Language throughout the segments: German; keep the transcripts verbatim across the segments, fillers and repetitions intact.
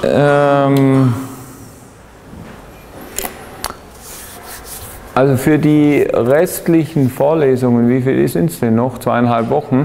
Ähm, also für die restlichen Vorlesungen, wie viele sind es denn noch? Zweieinhalb Wochen.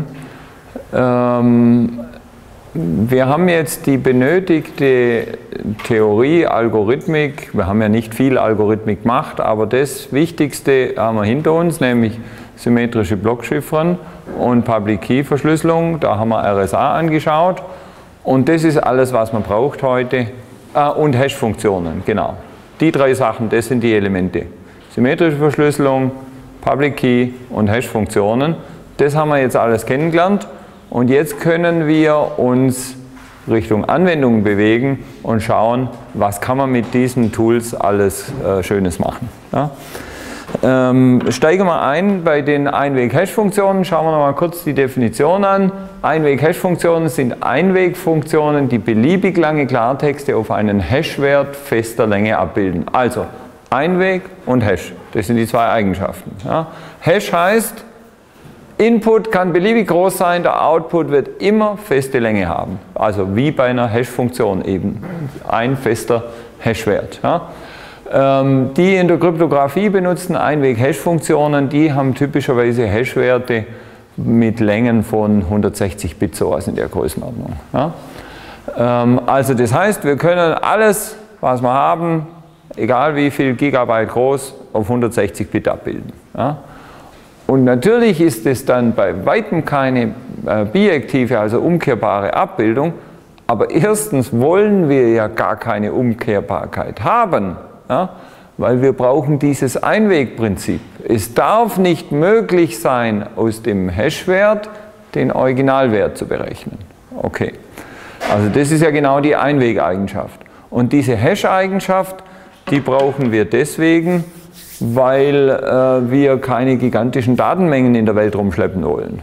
Ähm, wir haben jetzt die benötigte Theorie, Algorithmik. Wir haben ja nicht viel Algorithmik gemacht, aber das Wichtigste haben wir hinter uns, nämlich symmetrische Blockchiffren und Public Key Verschlüsselung. Da haben wir R S A angeschaut. Und das ist alles, was man braucht heute. Ah, und Hash-Funktionen, genau. Die drei Sachen, das sind die Elemente. Symmetrische Verschlüsselung, Public Key und Hash-Funktionen. Das haben wir jetzt alles kennengelernt. Und jetzt können wir uns Richtung Anwendungen bewegen und schauen, was kann man mit diesen Tools alles äh, Schönes machen. Ja? Ähm, steigen wir ein bei den Einweg-Hash-Funktionen. Schauen wir noch mal kurz die Definition an. Einweg-Hash-Funktionen sind Einwegfunktionen, die beliebig lange Klartexte auf einen Hash-Wert fester Länge abbilden. Also Einweg und Hash, das sind die zwei Eigenschaften. Ja. Hash heißt, Input kann beliebig groß sein, der Output wird immer feste Länge haben. Also wie bei einer Hash-Funktion eben, ein fester Hash-Wert. Ja. Ähm, die in der Kryptographie benutzten Einweg-Hash-Funktionen, die haben typischerweise Hash-Werte mit Längen von hundertsechzig Bit, sowas in der Größenordnung. Ja. Ähm, also das heißt, wir können alles, was wir haben, egal wie viel Gigabyte groß, auf hundertsechzig Bit abbilden. Ja. Und natürlich ist es dann bei weitem keine äh, bijektive, also umkehrbare Abbildung, aber erstens wollen wir ja gar keine Umkehrbarkeit haben, ja, weil wir brauchen dieses Einwegprinzip. Es darf nicht möglich sein, aus dem Hash-Wert den Originalwert zu berechnen. Okay, also das ist ja genau die Einwegeigenschaft. Und diese Hash-Eigenschaft, die brauchen wir deswegen, weil äh, wir keine gigantischen Datenmengen in der Welt rumschleppen wollen.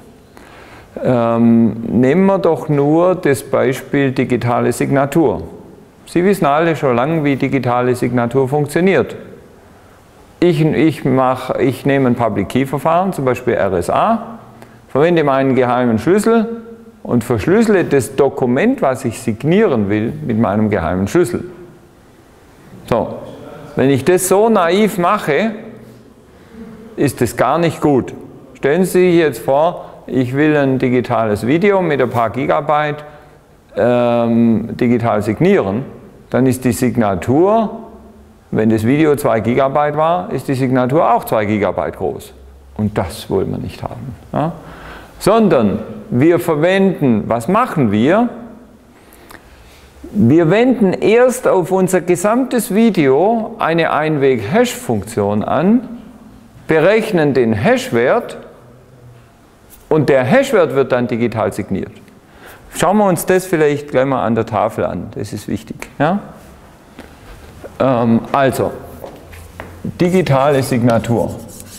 Ähm, nehmen wir doch nur das Beispiel digitale Signatur. Sie wissen alle schon lange, wie digitale Signatur funktioniert. Ich, ich, mach, ich nehme ein Public Key Verfahren, zum Beispiel R S A, verwende meinen geheimen Schlüssel und verschlüssele das Dokument, was ich signieren will, mit meinem geheimen Schlüssel. So. Wenn ich das so naiv mache, ist das gar nicht gut. Stellen Sie sich jetzt vor, ich will ein digitales Video mit ein paar Gigabyte ähm, digital signieren, dann ist die Signatur, wenn das Video zwei Gigabyte war, ist die Signatur auch zwei Gigabyte groß. Und das wollen wir nicht haben. Ja? Sondern wir verwenden, was machen wir? Wir wenden erst auf unser gesamtes Video eine Einweg-Hash-Funktion an, berechnen den Hash-Wert und der Hash-Wert wird dann digital signiert. Schauen wir uns das vielleicht gleich mal an der Tafel an, das ist wichtig. Ja? Ähm, also, digitale Signatur.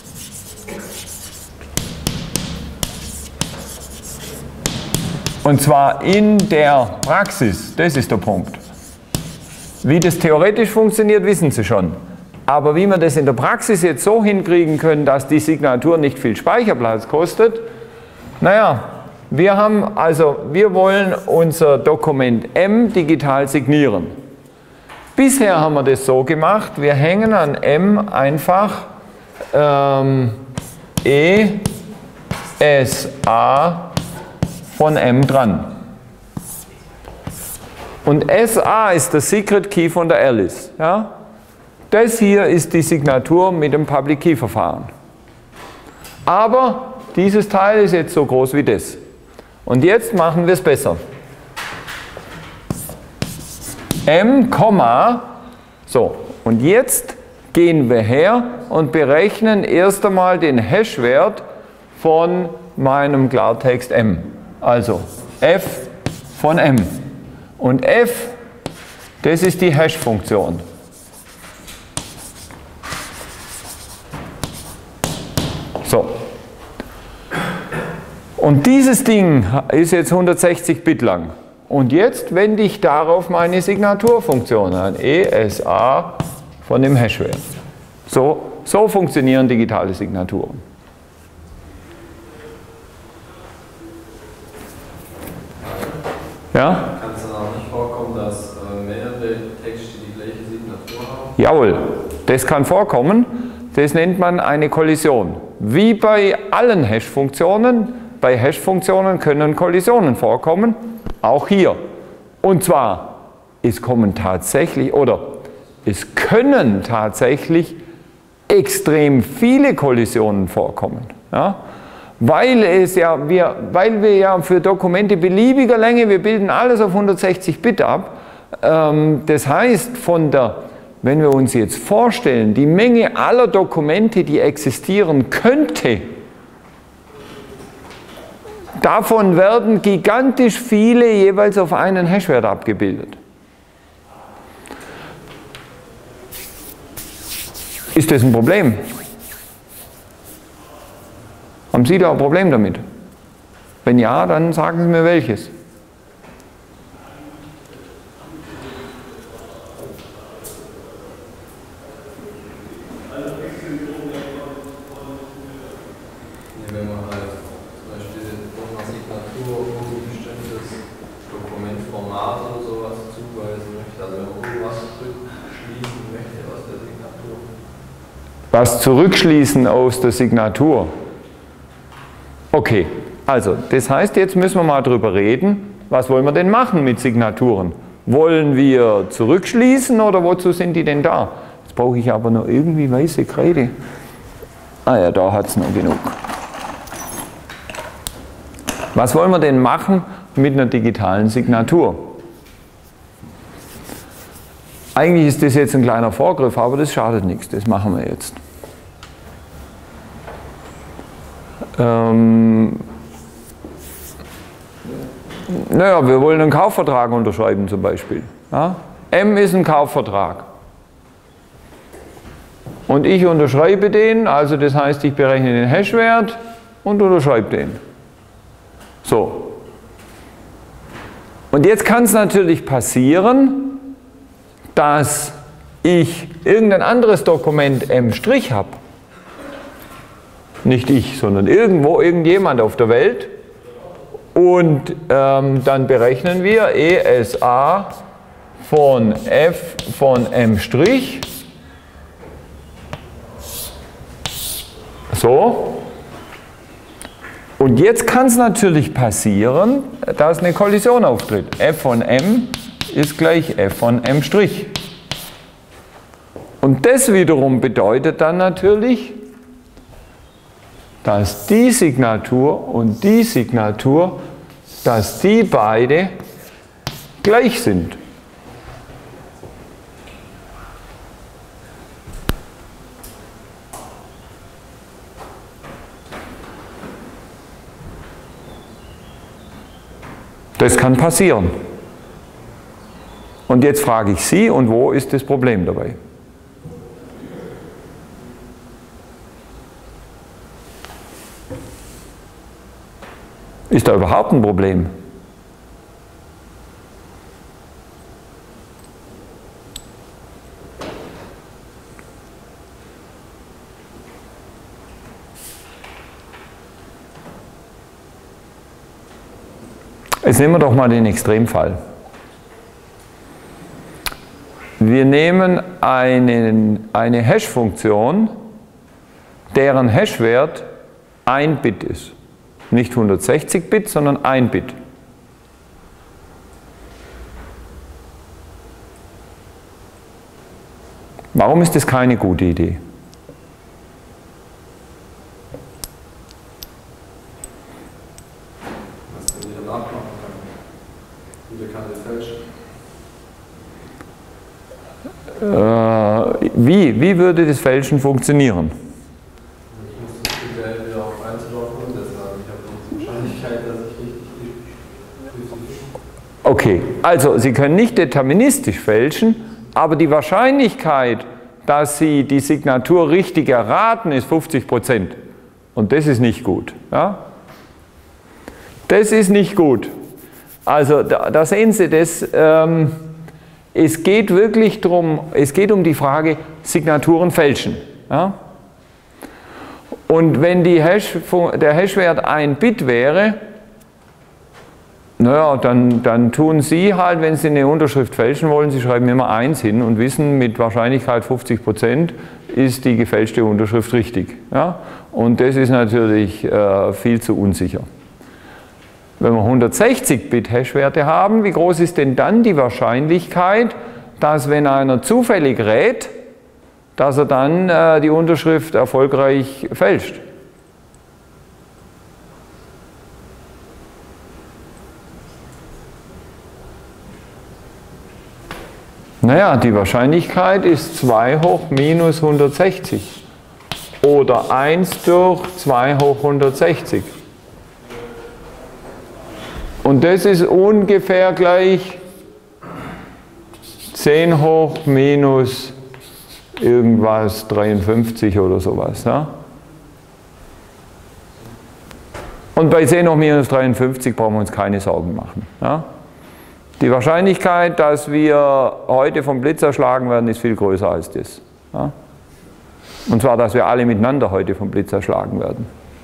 Und zwar in der Praxis, das ist der Punkt. Wie das theoretisch funktioniert, wissen Sie schon. Aber wie wir das in der Praxis jetzt so hinkriegen können, dass die Signatur nicht viel Speicherplatz kostet, naja, wir haben, also wir wollen unser Dokument M digital signieren. Bisher haben wir das so gemacht, wir hängen an M einfach ähm, E S A von M dran. Und S A ist der Secret Key von der Alice. Ja? Das hier ist die Signatur mit dem Public Key Verfahren. Aber dieses Teil ist jetzt so groß wie das. Und jetzt machen wir es besser. M, so, und jetzt gehen wir her und berechnen erst einmal den Hash-Wert von meinem Klartext M. Also f von M. Und f, das ist die Hash-Funktion. So. Und dieses Ding ist jetzt hundertsechzig Bit lang. Und jetzt wende ich darauf meine Signaturfunktion an, E S A von dem Hash-Wert. So, so funktionieren digitale Signaturen. Ja? Kann es dann auch nicht vorkommen, dass äh, mehrere andere Texte die gleiche Signatur haben? Jawohl, das kann vorkommen. Das nennt man eine Kollision. Wie bei allen Hash-Funktionen, bei Hash-Funktionen können Kollisionen vorkommen, auch hier. Und zwar, es kommen tatsächlich, oder es können tatsächlich extrem viele Kollisionen vorkommen. Ja? Weil, es ja, wir, weil wir ja für Dokumente beliebiger Länge, wir bilden alles auf hundertsechzig Bit ab. Ähm, das heißt, von der, wenn wir uns jetzt vorstellen, die Menge aller Dokumente, die existieren könnte, davon werden gigantisch viele jeweils auf einen Hashwert abgebildet. Ist das ein Problem? Haben Sie da ein Problem damit? Wenn ja, dann sagen Sie mir welches. Wenn man halt zum Beispiel einer Signatur ein bestimmtes Dokumentformat oder sowas zuweisen möchte, also wenn man irgendwas zurückschließen möchte aus der Signatur. Was zurückschließen aus der Signatur? Okay, also das heißt, jetzt müssen wir mal drüber reden, was wollen wir denn machen mit Signaturen? Wollen wir zurückschließen oder wozu sind die denn da? Jetzt brauche ich aber noch irgendwie weiße Kreide. Ah ja, da hat es noch genug. Was wollen wir denn machen mit einer digitalen Signatur? Eigentlich ist das jetzt ein kleiner Vorgriff, aber das schadet nichts, das machen wir jetzt. Ähm, naja, wir wollen einen Kaufvertrag unterschreiben zum Beispiel. Ja? M ist ein Kaufvertrag. Und ich unterschreibe den, also das heißt, ich berechne den Hashwert und unterschreibe den. So. Und jetzt kann es natürlich passieren, dass ich irgendein anderes Dokument M' habe. Nicht ich, sondern irgendwo, irgendjemand auf der Welt. Und ähm, dann berechnen wir E S A von F von M'. So. Und jetzt kann es natürlich passieren, dass eine Kollision auftritt. F von M ist gleich F von M'. Und das wiederum bedeutet dann natürlich, dass die Signatur und die Signatur, dass die beide gleich sind. Das kann passieren. Und jetzt frage ich Sie, und wo ist das Problem dabei? Ist da überhaupt ein Problem? Jetzt nehmen wir doch mal den Extremfall. Wir nehmen einen, eine Hash-Funktion, deren Hashwert ein Bit ist. Nicht hundertsechzig Bit, sondern ein Bit. Warum ist das keine gute Idee? Was denn jeder nachmachen kann. Jeder kann das fälschen. Äh, wie? Wie würde das Fälschen funktionieren? Ich muss das Modell wieder auf einzuloggen und das sagen. Ich habe die Wahrscheinlichkeit, dass ich richtig. Okay, also Sie können nicht deterministisch fälschen, aber die Wahrscheinlichkeit, dass Sie die Signatur richtig erraten, ist fünfzig Prozent. Und das ist nicht gut. Ja? Das ist nicht gut. Also da, da sehen Sie das. Ähm, es geht wirklich darum, es geht um die Frage Signaturen fälschen. Ja? Und wenn die Hash, der Hashwert ein Bit wäre, Naja, dann, dann tun Sie halt, wenn Sie eine Unterschrift fälschen wollen, Sie schreiben immer eins hin und wissen, mit Wahrscheinlichkeit fünfzig Prozent ist die gefälschte Unterschrift richtig. Ja? Und das ist natürlich äh, viel zu unsicher. Wenn wir hundertsechzig Bit Hashwerte haben, wie groß ist denn dann die Wahrscheinlichkeit, dass wenn einer zufällig rät, dass er dann äh, die Unterschrift erfolgreich fälscht? Naja, die Wahrscheinlichkeit ist zwei hoch minus hundertsechzig oder eins durch zwei hoch hundertsechzig. Und das ist ungefähr gleich zehn hoch minus irgendwas dreiundfünfzig oder sowas. Ja? Und bei zehn hoch minus dreiundfünfzig brauchen wir uns keine Sorgen machen. Ja? Die Wahrscheinlichkeit, dass wir heute vom Blitz erschlagen werden, ist viel größer als das. Ja? Und zwar, dass wir alle miteinander heute vom Blitz erschlagen werden.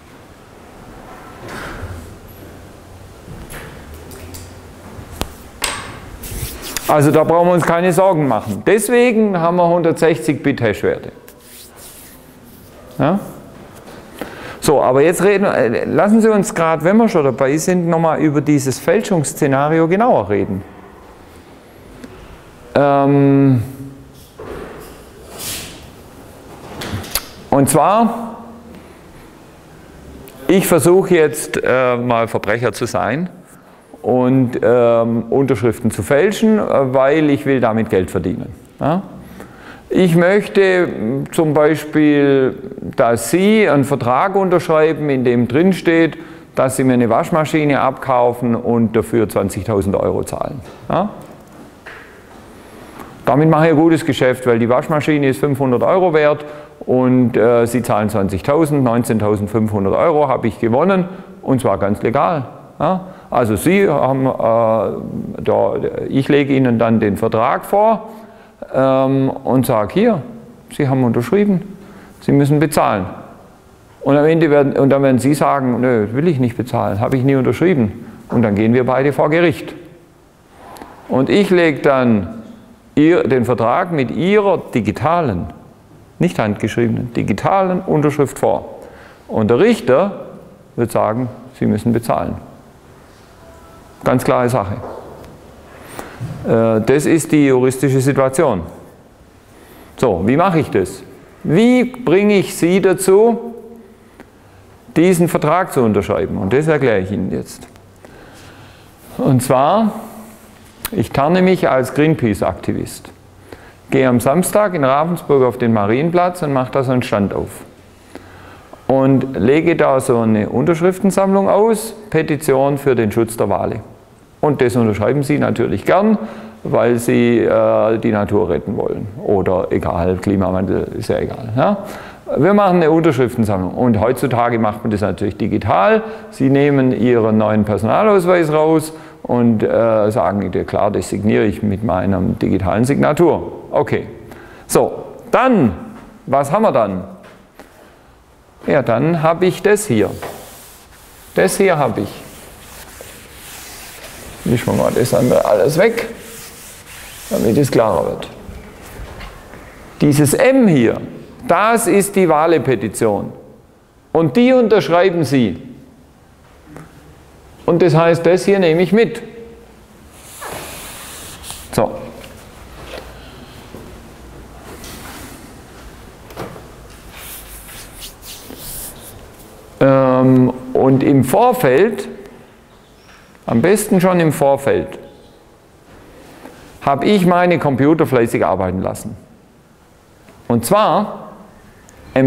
Also da brauchen wir uns keine Sorgen machen. Deswegen haben wir hundertsechzig Bit Hashwerte. Ja? So, aber jetzt reden, lassen Sie uns gerade, wenn wir schon dabei sind, nochmal über dieses Fälschungsszenario genauer reden. Ähm und zwar, ich versuche jetzt äh, mal Verbrecher zu sein und ähm, Unterschriften zu fälschen, weil ich will damit Geld verdienen. Ja? Ich möchte zum Beispiel, dass Sie einen Vertrag unterschreiben, in dem drin steht, dass Sie mir eine Waschmaschine abkaufen und dafür zwanzigtausend Euro zahlen. Ja? Damit mache ich ein gutes Geschäft, weil die Waschmaschine ist fünfhundert Euro wert und äh, Sie zahlen zwanzigtausend, neunzehntausendfünfhundert Euro habe ich gewonnen und zwar ganz legal. Ja? Also Sie haben, äh, da, ich lege Ihnen dann den Vertrag vor ähm, und sage, hier, Sie haben unterschrieben, Sie müssen bezahlen. Und am Ende werden, und dann werden Sie sagen, nö, will ich nicht bezahlen, habe ich nie unterschrieben. Und dann gehen wir beide vor Gericht. Und ich lege dann ihr, den Vertrag mit Ihrer digitalen, nicht handgeschriebenen, digitalen Unterschrift vor. Und der Richter wird sagen, Sie müssen bezahlen. Ganz klare Sache. Das ist die juristische Situation. So, wie mache ich das? Wie bringe ich Sie dazu, diesen Vertrag zu unterschreiben? Und das erkläre ich Ihnen jetzt. Und zwar, ich tarne mich als Greenpeace-Aktivist. Gehe am Samstag in Ravensburg auf den Marienplatz und mache da so einen Stand auf. Und lege da so eine Unterschriftensammlung aus, Petition für den Schutz der Wale. Und das unterschreiben Sie natürlich gern, weil Sie äh, die Natur retten wollen. Oder egal, Klimawandel ist ja egal. Ja? Wir machen eine Unterschriftensammlung und heutzutage macht man das natürlich digital. Sie nehmen Ihren neuen Personalausweis raus und äh, sagen, klar, das signiere ich mit meiner digitalen Signatur. Okay. So, dann, was haben wir dann? Ja, dann habe ich das hier. Das hier habe ich. Mischen wir mal das andere alles weg, damit es klarer wird. Dieses M hier, das ist die Wale-Petition. Und die unterschreiben Sie. Und das heißt, das hier nehme ich mit. So. Ähm, und im Vorfeld, am besten schon im Vorfeld, habe ich meine Computer fleißig arbeiten lassen. Und zwar M'.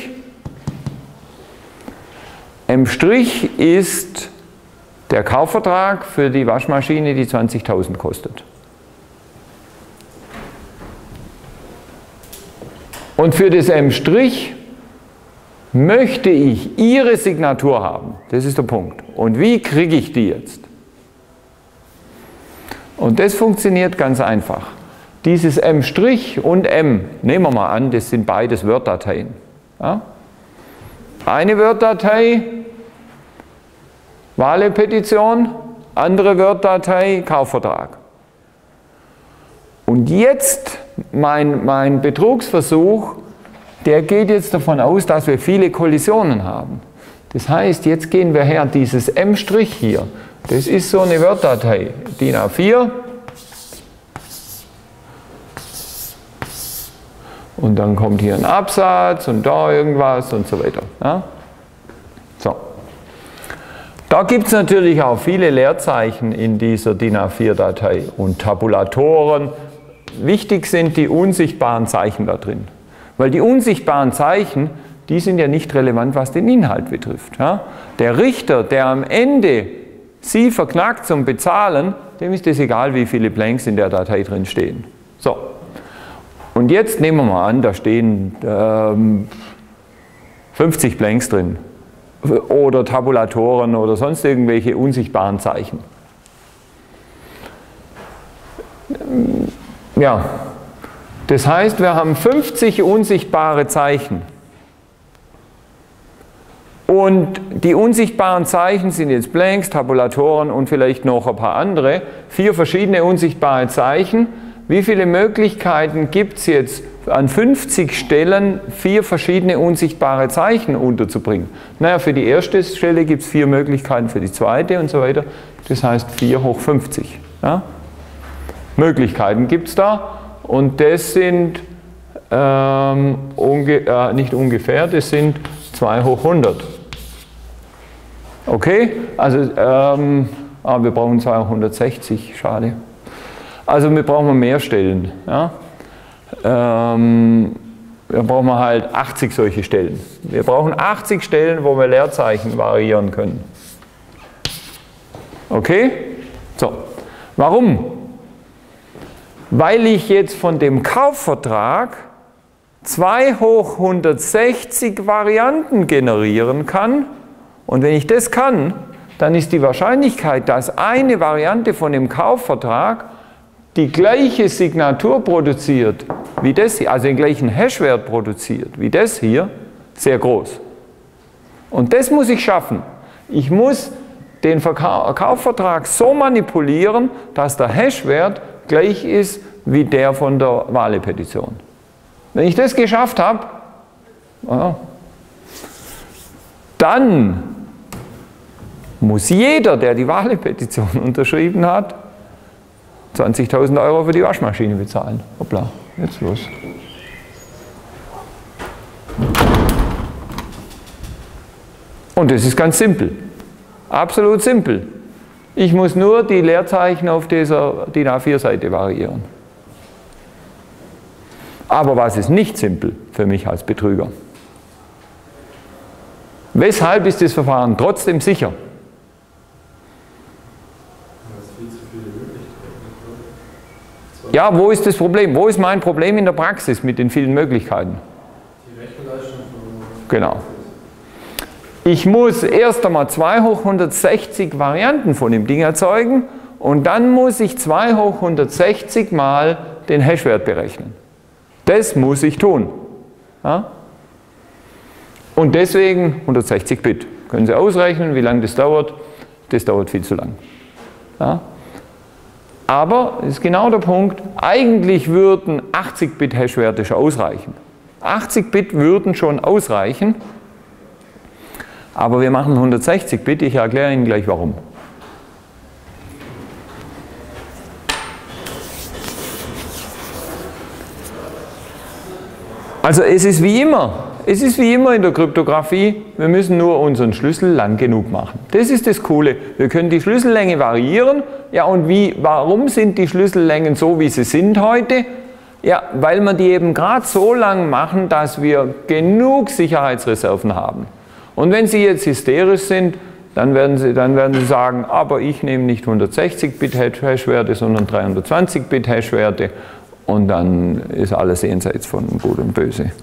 M' ist der Kaufvertrag für die Waschmaschine, die zwanzigtausend kostet. Und für das M' möchte ich Ihre Signatur haben. Das ist der Punkt. Und wie kriege ich die jetzt? Und das funktioniert ganz einfach. Dieses M' und M, nehmen wir mal an, das sind beides Word-Dateien. Ja? Eine Word-Datei, Wale-Petition, Andere Word-Datei, Kaufvertrag. Und jetzt mein, mein Betrugsversuch, der geht jetzt davon aus, dass wir viele Kollisionen haben. Das heißt, jetzt gehen wir her, dieses M' hier, das ist so eine Word-Datei, DIN A vier. Und dann kommt hier ein Absatz und da irgendwas und so weiter. Ja? So. Da gibt es natürlich auch viele Leerzeichen in dieser DIN A vier Datei und Tabulatoren. Wichtig sind die unsichtbaren Zeichen da drin. Weil die unsichtbaren Zeichen, die sind ja nicht relevant, was den Inhalt betrifft. Ja? Der Richter, der am Ende Sie verknackt zum Bezahlen, dem ist es egal, wie viele Blanks in der Datei drin stehen. So. Und jetzt nehmen wir mal an, da stehen ähm, fünfzig Blanks drin oder Tabulatoren oder sonst irgendwelche unsichtbaren Zeichen. Ja, das heißt, wir haben fünfzig unsichtbare Zeichen. Und die unsichtbaren Zeichen sind jetzt Blanks, Tabulatoren und vielleicht noch ein paar andere. Vier verschiedene unsichtbare Zeichen. Wie viele Möglichkeiten gibt es jetzt an fünfzig Stellen, vier verschiedene unsichtbare Zeichen unterzubringen? Naja, für die erste Stelle gibt es vier Möglichkeiten, für die zweite und so weiter. Das heißt vier hoch fünfzig. Ja? Möglichkeiten gibt es da und das sind ähm, unge äh, nicht ungefähr, das sind zwei hoch hundert. Okay, also ähm, ah, wir brauchen zwei hoch hundertsechzig, schade. Also wir brauchen mehr Stellen. Ja? Ähm, wir brauchen halt achtzig solche Stellen. Wir brauchen achtzig Stellen, wo wir Leerzeichen variieren können. Okay? So. Warum? Weil ich jetzt von dem Kaufvertrag zwei hoch hundertsechzig Varianten generieren kann. Und wenn ich das kann, dann ist die Wahrscheinlichkeit, dass eine Variante von dem Kaufvertrag die gleiche Signatur produziert wie das hier, also den gleichen Hashwert produziert wie das hier, sehr groß. Und das muss ich schaffen. Ich muss den Verka- Kaufvertrag so manipulieren, dass der Hashwert gleich ist wie der von der Wahle-Petition. Wenn ich das geschafft habe, ja, dann muss jeder, der die Wahle-Petition unterschrieben hat, zwanzigtausend Euro für die Waschmaschine bezahlen. Hoppla, jetzt los. Und das ist ganz simpel. Absolut simpel. Ich muss nur die Leerzeichen auf dieser DIN A vier Seite variieren. Aber was ist nicht simpel für mich als Betrüger? Weshalb ist das Verfahren trotzdem sicher? Ja, wo ist das Problem? Wo ist mein Problem in der Praxis mit den vielen Möglichkeiten? Die Rechenleistung. Genau. Ich muss erst einmal zwei hoch hundertsechzig Varianten von dem Ding erzeugen und dann muss ich zwei hoch hundertsechzig mal den Hashwert berechnen. Das muss ich tun. Ja? Und deswegen hundertsechzig Bit. Können Sie ausrechnen, wie lange das dauert? Das dauert viel zu lang. Ja? Aber, das ist genau der Punkt, eigentlich würden achtzig Bit Hashwerte schon ausreichen. achtzig Bit würden schon ausreichen, aber wir machen hundertsechzig Bit, ich erkläre Ihnen gleich warum. Also es ist wie immer, es ist wie immer in der Kryptographie, wir müssen nur unseren Schlüssel lang genug machen. Das ist das Coole, wir können die Schlüssellänge variieren. Ja, und wie, warum sind die Schlüssellängen so, wie sie sind heute? Ja, weil wir die eben gerade so lang machen, dass wir genug Sicherheitsreserven haben. Und wenn Sie jetzt hysterisch sind, dann werden Sie, dann werden Sie sagen, aber ich nehme nicht hundertsechzig Bit Hashwerte, sondern dreihundertzwanzig Bit Hashwerte. Und dann ist alles jenseits von Gut und Böse.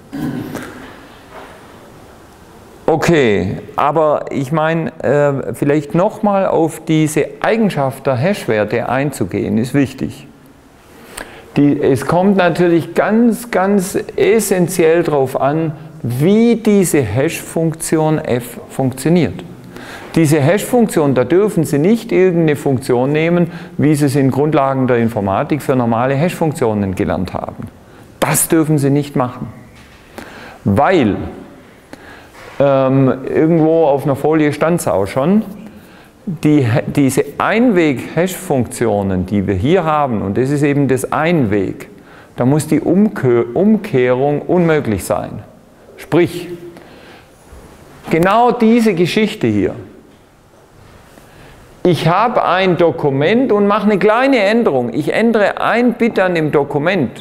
Okay, aber ich meine, äh, vielleicht nochmal auf diese Eigenschaft der Hashwerte einzugehen, ist wichtig. Die, es kommt natürlich ganz, ganz essentiell darauf an, wie diese Hash-Funktion f funktioniert. Diese Hash-Funktion, da dürfen Sie nicht irgendeine Funktion nehmen, wie Sie es in Grundlagen der Informatik für normale Hash-Funktionen gelernt haben. Das dürfen Sie nicht machen. Weil, ähm, irgendwo auf einer Folie stand es auch schon, die, diese Einweg-Hash-Funktionen, die wir hier haben, und das ist eben das Einweg, da muss die Umkehr, Umkehrung unmöglich sein. Sprich, genau diese Geschichte hier. Ich habe ein Dokument und mache eine kleine Änderung. Ich ändere ein Bit an dem Dokument.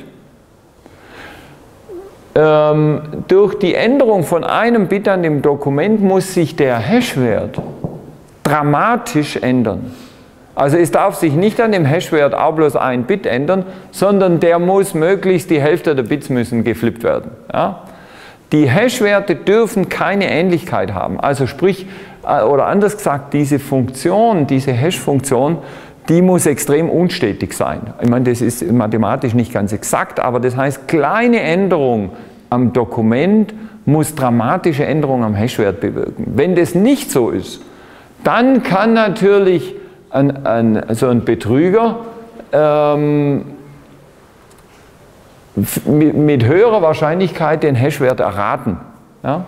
Ähm, durch die Änderung von einem Bit an dem Dokument muss sich der Hashwert dramatisch ändern. Also es darf sich nicht an dem Hashwert auch bloß ein Bit ändern, sondern der muss möglichst, die Hälfte der Bits müssen geflippt werden. Ja? Die Hashwerte dürfen keine Ähnlichkeit haben. Also sprich, oder anders gesagt, diese Funktion, diese Hash-Funktion, die muss extrem unstetig sein. Ich meine, das ist mathematisch nicht ganz exakt, aber das heißt, kleine Änderung am Dokument muss dramatische Änderungen am Hashwert bewirken. Wenn das nicht so ist, dann kann natürlich ein, ein, so ein Betrüger ähm, mit, mit höherer Wahrscheinlichkeit den Hashwert erraten. Ja?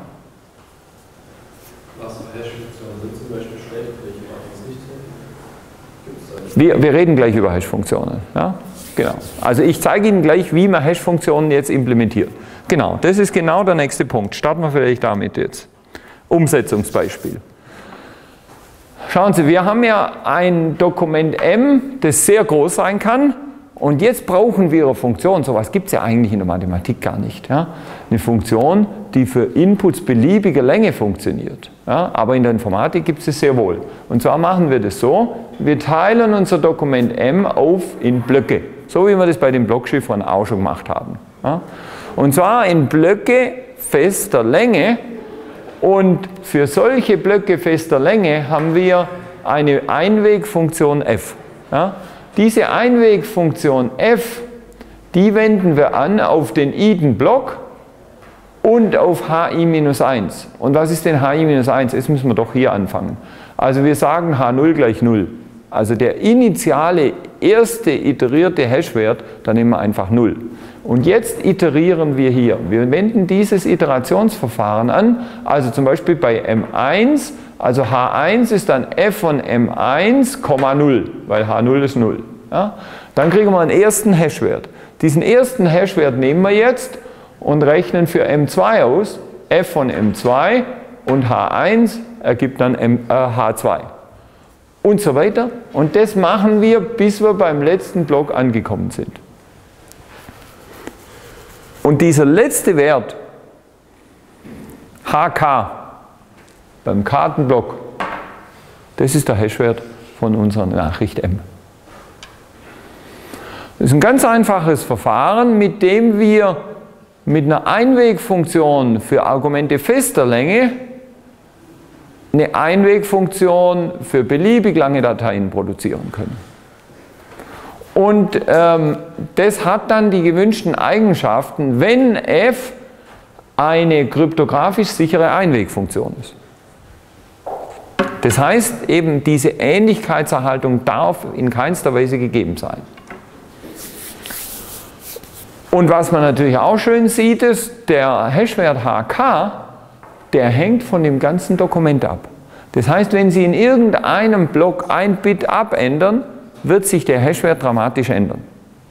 Was für Hash-Funktionen sind zum Beispiel schlecht, welche machen es nicht so? Gibt's da nicht? Wir, wir reden gleich über Hash-Funktionen. Ja? Genau. Also ich zeige Ihnen gleich, wie man Hash-Funktionen jetzt implementiert. Genau, das ist genau der nächste Punkt. Starten wir vielleicht damit jetzt. Umsetzungsbeispiel. Schauen Sie, wir haben ja ein Dokument M, das sehr groß sein kann. Und jetzt brauchen wir eine Funktion, sowas gibt es ja eigentlich in der Mathematik gar nicht. Ja? Eine Funktion, die für Inputs beliebiger Länge funktioniert. Ja? Aber in der Informatik gibt es es sehr wohl. Und zwar machen wir das so, wir teilen unser Dokument M auf in Blöcke. So wie wir das bei den Blockchiffren auch schon gemacht haben. Ja? Und zwar in Blöcke fester Länge. Und für solche Blöcke fester Länge haben wir eine Einwegfunktion f. Ja? Diese Einwegfunktion f, die wenden wir an auf den iden-Block und auf hi minus eins. Und was ist denn hi minus eins? Jetzt müssen wir doch hier anfangen. Also wir sagen h null gleich null. Also der initiale, erste iterierte Hashwert, da nehmen wir einfach null. Und jetzt iterieren wir hier. Wir wenden dieses Iterationsverfahren an, also zum Beispiel bei M eins, also H eins ist dann f von M eins, null, weil H null ist null. Ja? Dann kriegen wir einen ersten Hashwert. Diesen ersten Hashwert nehmen wir jetzt und rechnen für M zwei aus, f von M zwei und H eins ergibt dann M, äh, H zwei. Und so weiter. Und das machen wir, bis wir beim letzten Block angekommen sind. Und dieser letzte Wert, H K, beim Kartenblock, das ist der Hashwert von unserer Nachricht M. Das ist ein ganz einfaches Verfahren, mit dem wir mit einer Einwegfunktion für Argumente fester Länge eine Einwegfunktion für beliebig lange Dateien produzieren können. Und ähm, das hat dann die gewünschten Eigenschaften, wenn f eine kryptografisch sichere Einwegfunktion ist. Das heißt, eben diese Ähnlichkeitserhaltung darf in keinster Weise gegeben sein. Und was man natürlich auch schön sieht, ist, der Hashwert H K, der hängt von dem ganzen Dokument ab. Das heißt, wenn Sie in irgendeinem Block ein Bit abändern, wird sich der Hashwert dramatisch ändern.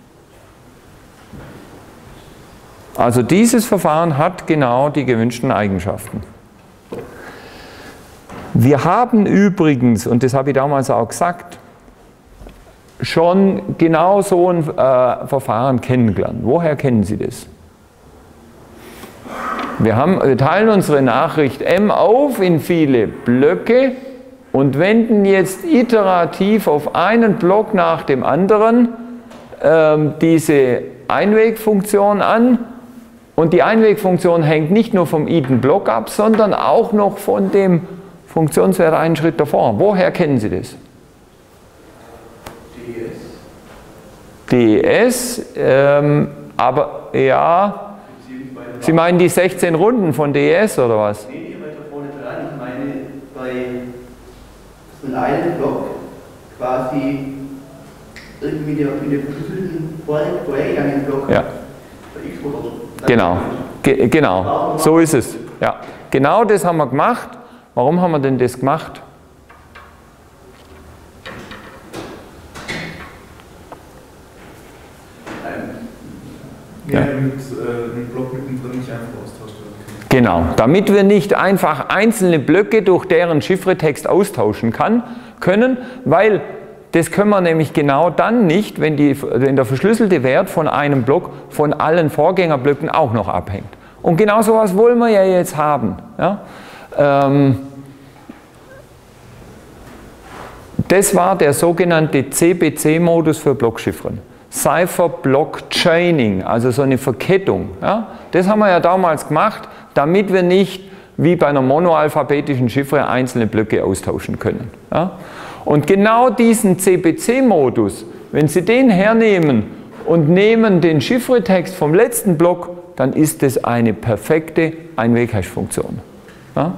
Also dieses Verfahren hat genau die gewünschten Eigenschaften. Wir haben übrigens, und das habe ich damals auch gesagt, schon genau so ein äh, Verfahren kennengelernt. Woher kennen Sie das? Wir, haben, wir teilen unsere Nachricht M auf in viele Blöcke und wenden jetzt iterativ auf einen Block nach dem anderen ähm, diese Einwegfunktion an. Und die Einwegfunktion hängt nicht nur vom iden-Block ab, sondern auch noch von dem Funktionswert einen Schritt davor. Woher kennen Sie das? D E S. D E S, ähm, aber ja, Sie meinen die sechzehn Runden von D E S oder was? Nee, nee, weiter vorne dran. Ich meine, bei von einem Block quasi irgendwie mit dem verschlüsselten vorhergegangenen Block ja. Genau, Ge genau, so ist es. Ja. Genau das haben wir gemacht. Warum haben wir denn das gemacht? Ja, damit äh, ein Block mittendrin nicht einfach austauscht werden kann. Genau, damit wir nicht einfach einzelne Blöcke durch deren Chiffretext austauschen kann, können, weil das können wir nämlich genau dann nicht, wenn, die, wenn der verschlüsselte Wert von einem Block von allen Vorgängerblöcken auch noch abhängt. Und genau sowas wollen wir ja jetzt haben. Ja? Ähm, das war der sogenannte C B C-Modus für Blockchiffren. Cipher Block Chaining, also so eine Verkettung. Ja? Das haben wir ja damals gemacht, damit wir nicht wie bei einer monoalphabetischen Chiffre einzelne Blöcke austauschen können. Ja? Und genau diesen C B C-Modus, wenn Sie den hernehmen und nehmen den Chiffretext vom letzten Block, dann ist das eine perfekte Einweg-Hash-Funktion. Ja?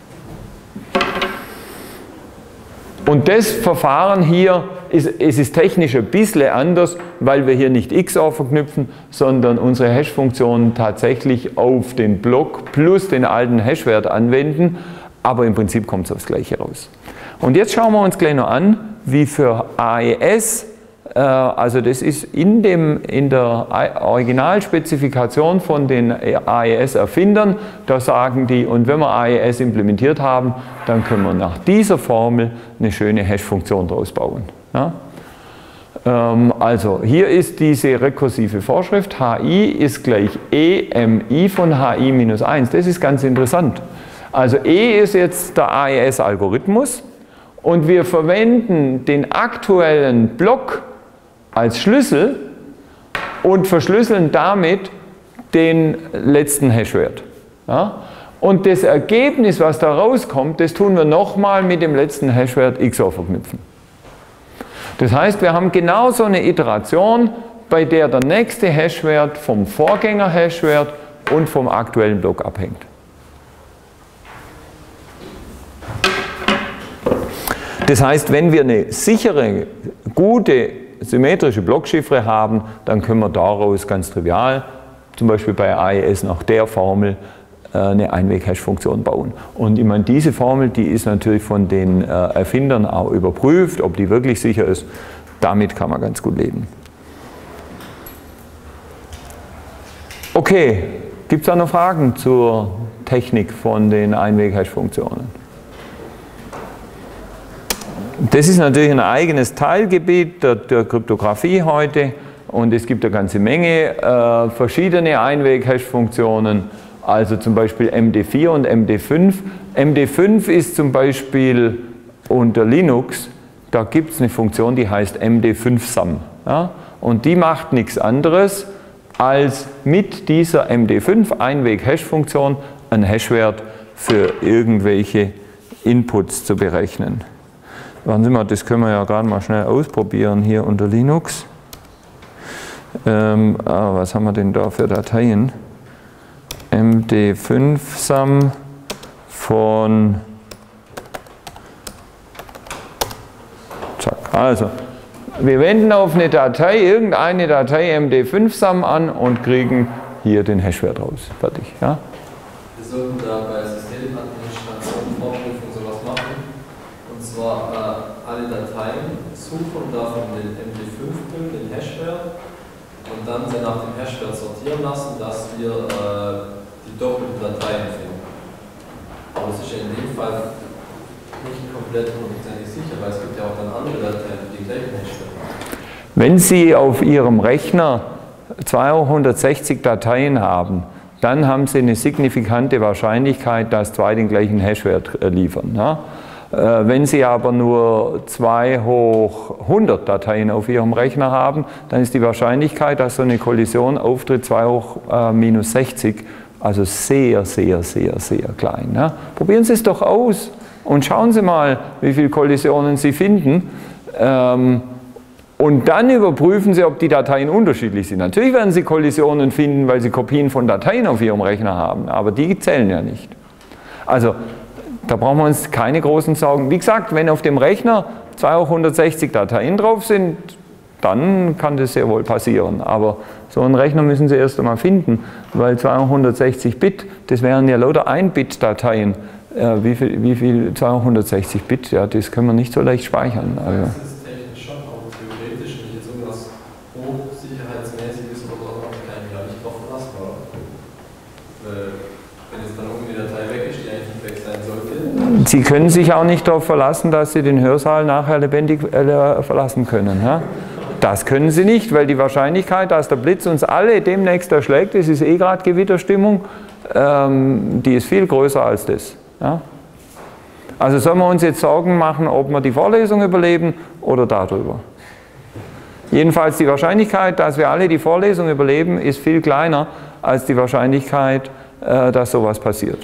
Und das Verfahren hier, ist, es ist technisch ein bisschen anders, weil wir hier nicht X O R verknüpfen, sondern unsere Hash-Funktionen tatsächlich auf den Block plus den alten Hash-Wert anwenden, aber im Prinzip kommt es aufs Gleiche raus. Und jetzt schauen wir uns gleich noch an, wie für A E S, äh, also das ist in, dem, in der Originalspezifikation von den A E S-Erfindern, da sagen die, und wenn wir A E S implementiert haben, dann können wir nach dieser Formel eine schöne Hash-Funktion draus bauen. Ja? Ähm, also hier ist diese rekursive Vorschrift, H I ist gleich E M I von H I minus eins, das ist ganz interessant. Also E ist jetzt der A E S-Algorithmus. Und wir verwenden den aktuellen Block als Schlüssel und verschlüsseln damit den letzten Hashwert. Ja? Und das Ergebnis, was da rauskommt, das tun wir nochmal mit dem letzten Hashwert X O R verknüpfen. Das heißt, wir haben genau so eine Iteration, bei der der nächste Hashwert vom Vorgänger-Hashwert und vom aktuellen Block abhängt. Das heißt, wenn wir eine sichere, gute, symmetrische Blockchiffre haben, dann können wir daraus ganz trivial, zum Beispiel bei A E S nach der Formel, eine Einweg-Hash-Funktion bauen. Und ich meine, diese Formel, die ist natürlich von den Erfindern auch überprüft, ob die wirklich sicher ist. Damit kann man ganz gut leben. Okay, gibt es da noch Fragen zur Technik von den Einweg-Hash-Funktionen? Das ist natürlich ein eigenes Teilgebiet der, der Kryptographie heute und es gibt eine ganze Menge äh, verschiedene Einweg-Hash-Funktionen, also zum Beispiel M D vier und M D fünf. M D fünf ist zum Beispiel unter Linux, da gibt es eine Funktion, die heißt M D fünf Sum. Ja? Und die macht nichts anderes, als mit dieser M D fünf Einweg-Hash-Funktion einen Hashwert für irgendwelche Inputs zu berechnen. Warten Sie mal, das können wir ja gerade mal schnell ausprobieren hier unter Linux. Ähm, ah, was haben wir denn da für Dateien? M D fünf Sum von, zack, also, wir wenden auf eine Datei, irgendeine Datei M D fünf Sum an und kriegen hier den Hashwert raus. Fertig. Ja? Wir sollten da bei Systemadministration Vorschriften sowas machen. Und zwar äh, alle Dateien suchen davon den M D fünf Punkt, den Hashwert, und dann sie nach dem Hashwert sortieren lassen, dass wir äh, die doppelten Dateien finden. Aber es ist ja in dem Fall nicht komplett hundertprozentig sicher, weil es gibt ja auch dann andere Dateien, die die gleichen Hashwert haben. Wenn Sie auf Ihrem Rechner zweihundertsechzig Dateien haben, dann haben Sie eine signifikante Wahrscheinlichkeit, dass zwei den gleichen Hashwert liefern. Ja? Wenn Sie aber nur zwei hoch hundert Dateien auf Ihrem Rechner haben, dann ist die Wahrscheinlichkeit, dass so eine Kollision auftritt, zwei hoch minus sechzig, also sehr, sehr, sehr, sehr klein. Ja? Probieren Sie es doch aus und schauen Sie mal, wie viele Kollisionen Sie finden. Ähm, und dann überprüfen Sie, ob die Dateien unterschiedlich sind. Natürlich werden Sie Kollisionen finden, weil Sie Kopien von Dateien auf Ihrem Rechner haben, aber die zählen ja nicht. Also, Da brauchen wir uns keine großen Sorgen. Wie gesagt, wenn auf dem Rechner zweihundertsechzig Dateien drauf sind, dann kann das sehr wohl passieren. Aber so einen Rechner müssen Sie erst einmal finden, weil zweihundertsechzig Bit, das wären ja lauter ein Bit Dateien. Äh, wie viel, wie viel zweihundertsechzig Bit, ja, das können wir nicht so leicht speichern. Also. Das ist technisch schon, aber theoretisch, wenn ich jetzt irgendwas hochsicherheitsmäßiges oder so mache, kann ich ja nicht drauf verlassen, oder? Weil, wenn jetzt dann irgendwie eine Datei weg ist, die eigentlich nicht weg sein sollte. Sie können sich auch nicht darauf verlassen, dass Sie den Hörsaal nachher lebendig äh, verlassen können. Ja? Das können Sie nicht, weil die Wahrscheinlichkeit, dass der Blitz uns alle demnächst erschlägt, das ist eh gerade Gewitterstimmung, ähm, die ist viel größer als das. Ja? Also sollen wir uns jetzt Sorgen machen, ob wir die Vorlesung überleben oder darüber. Jedenfalls die Wahrscheinlichkeit, dass wir alle die Vorlesung überleben, ist viel kleiner als die Wahrscheinlichkeit, äh, dass sowas passiert.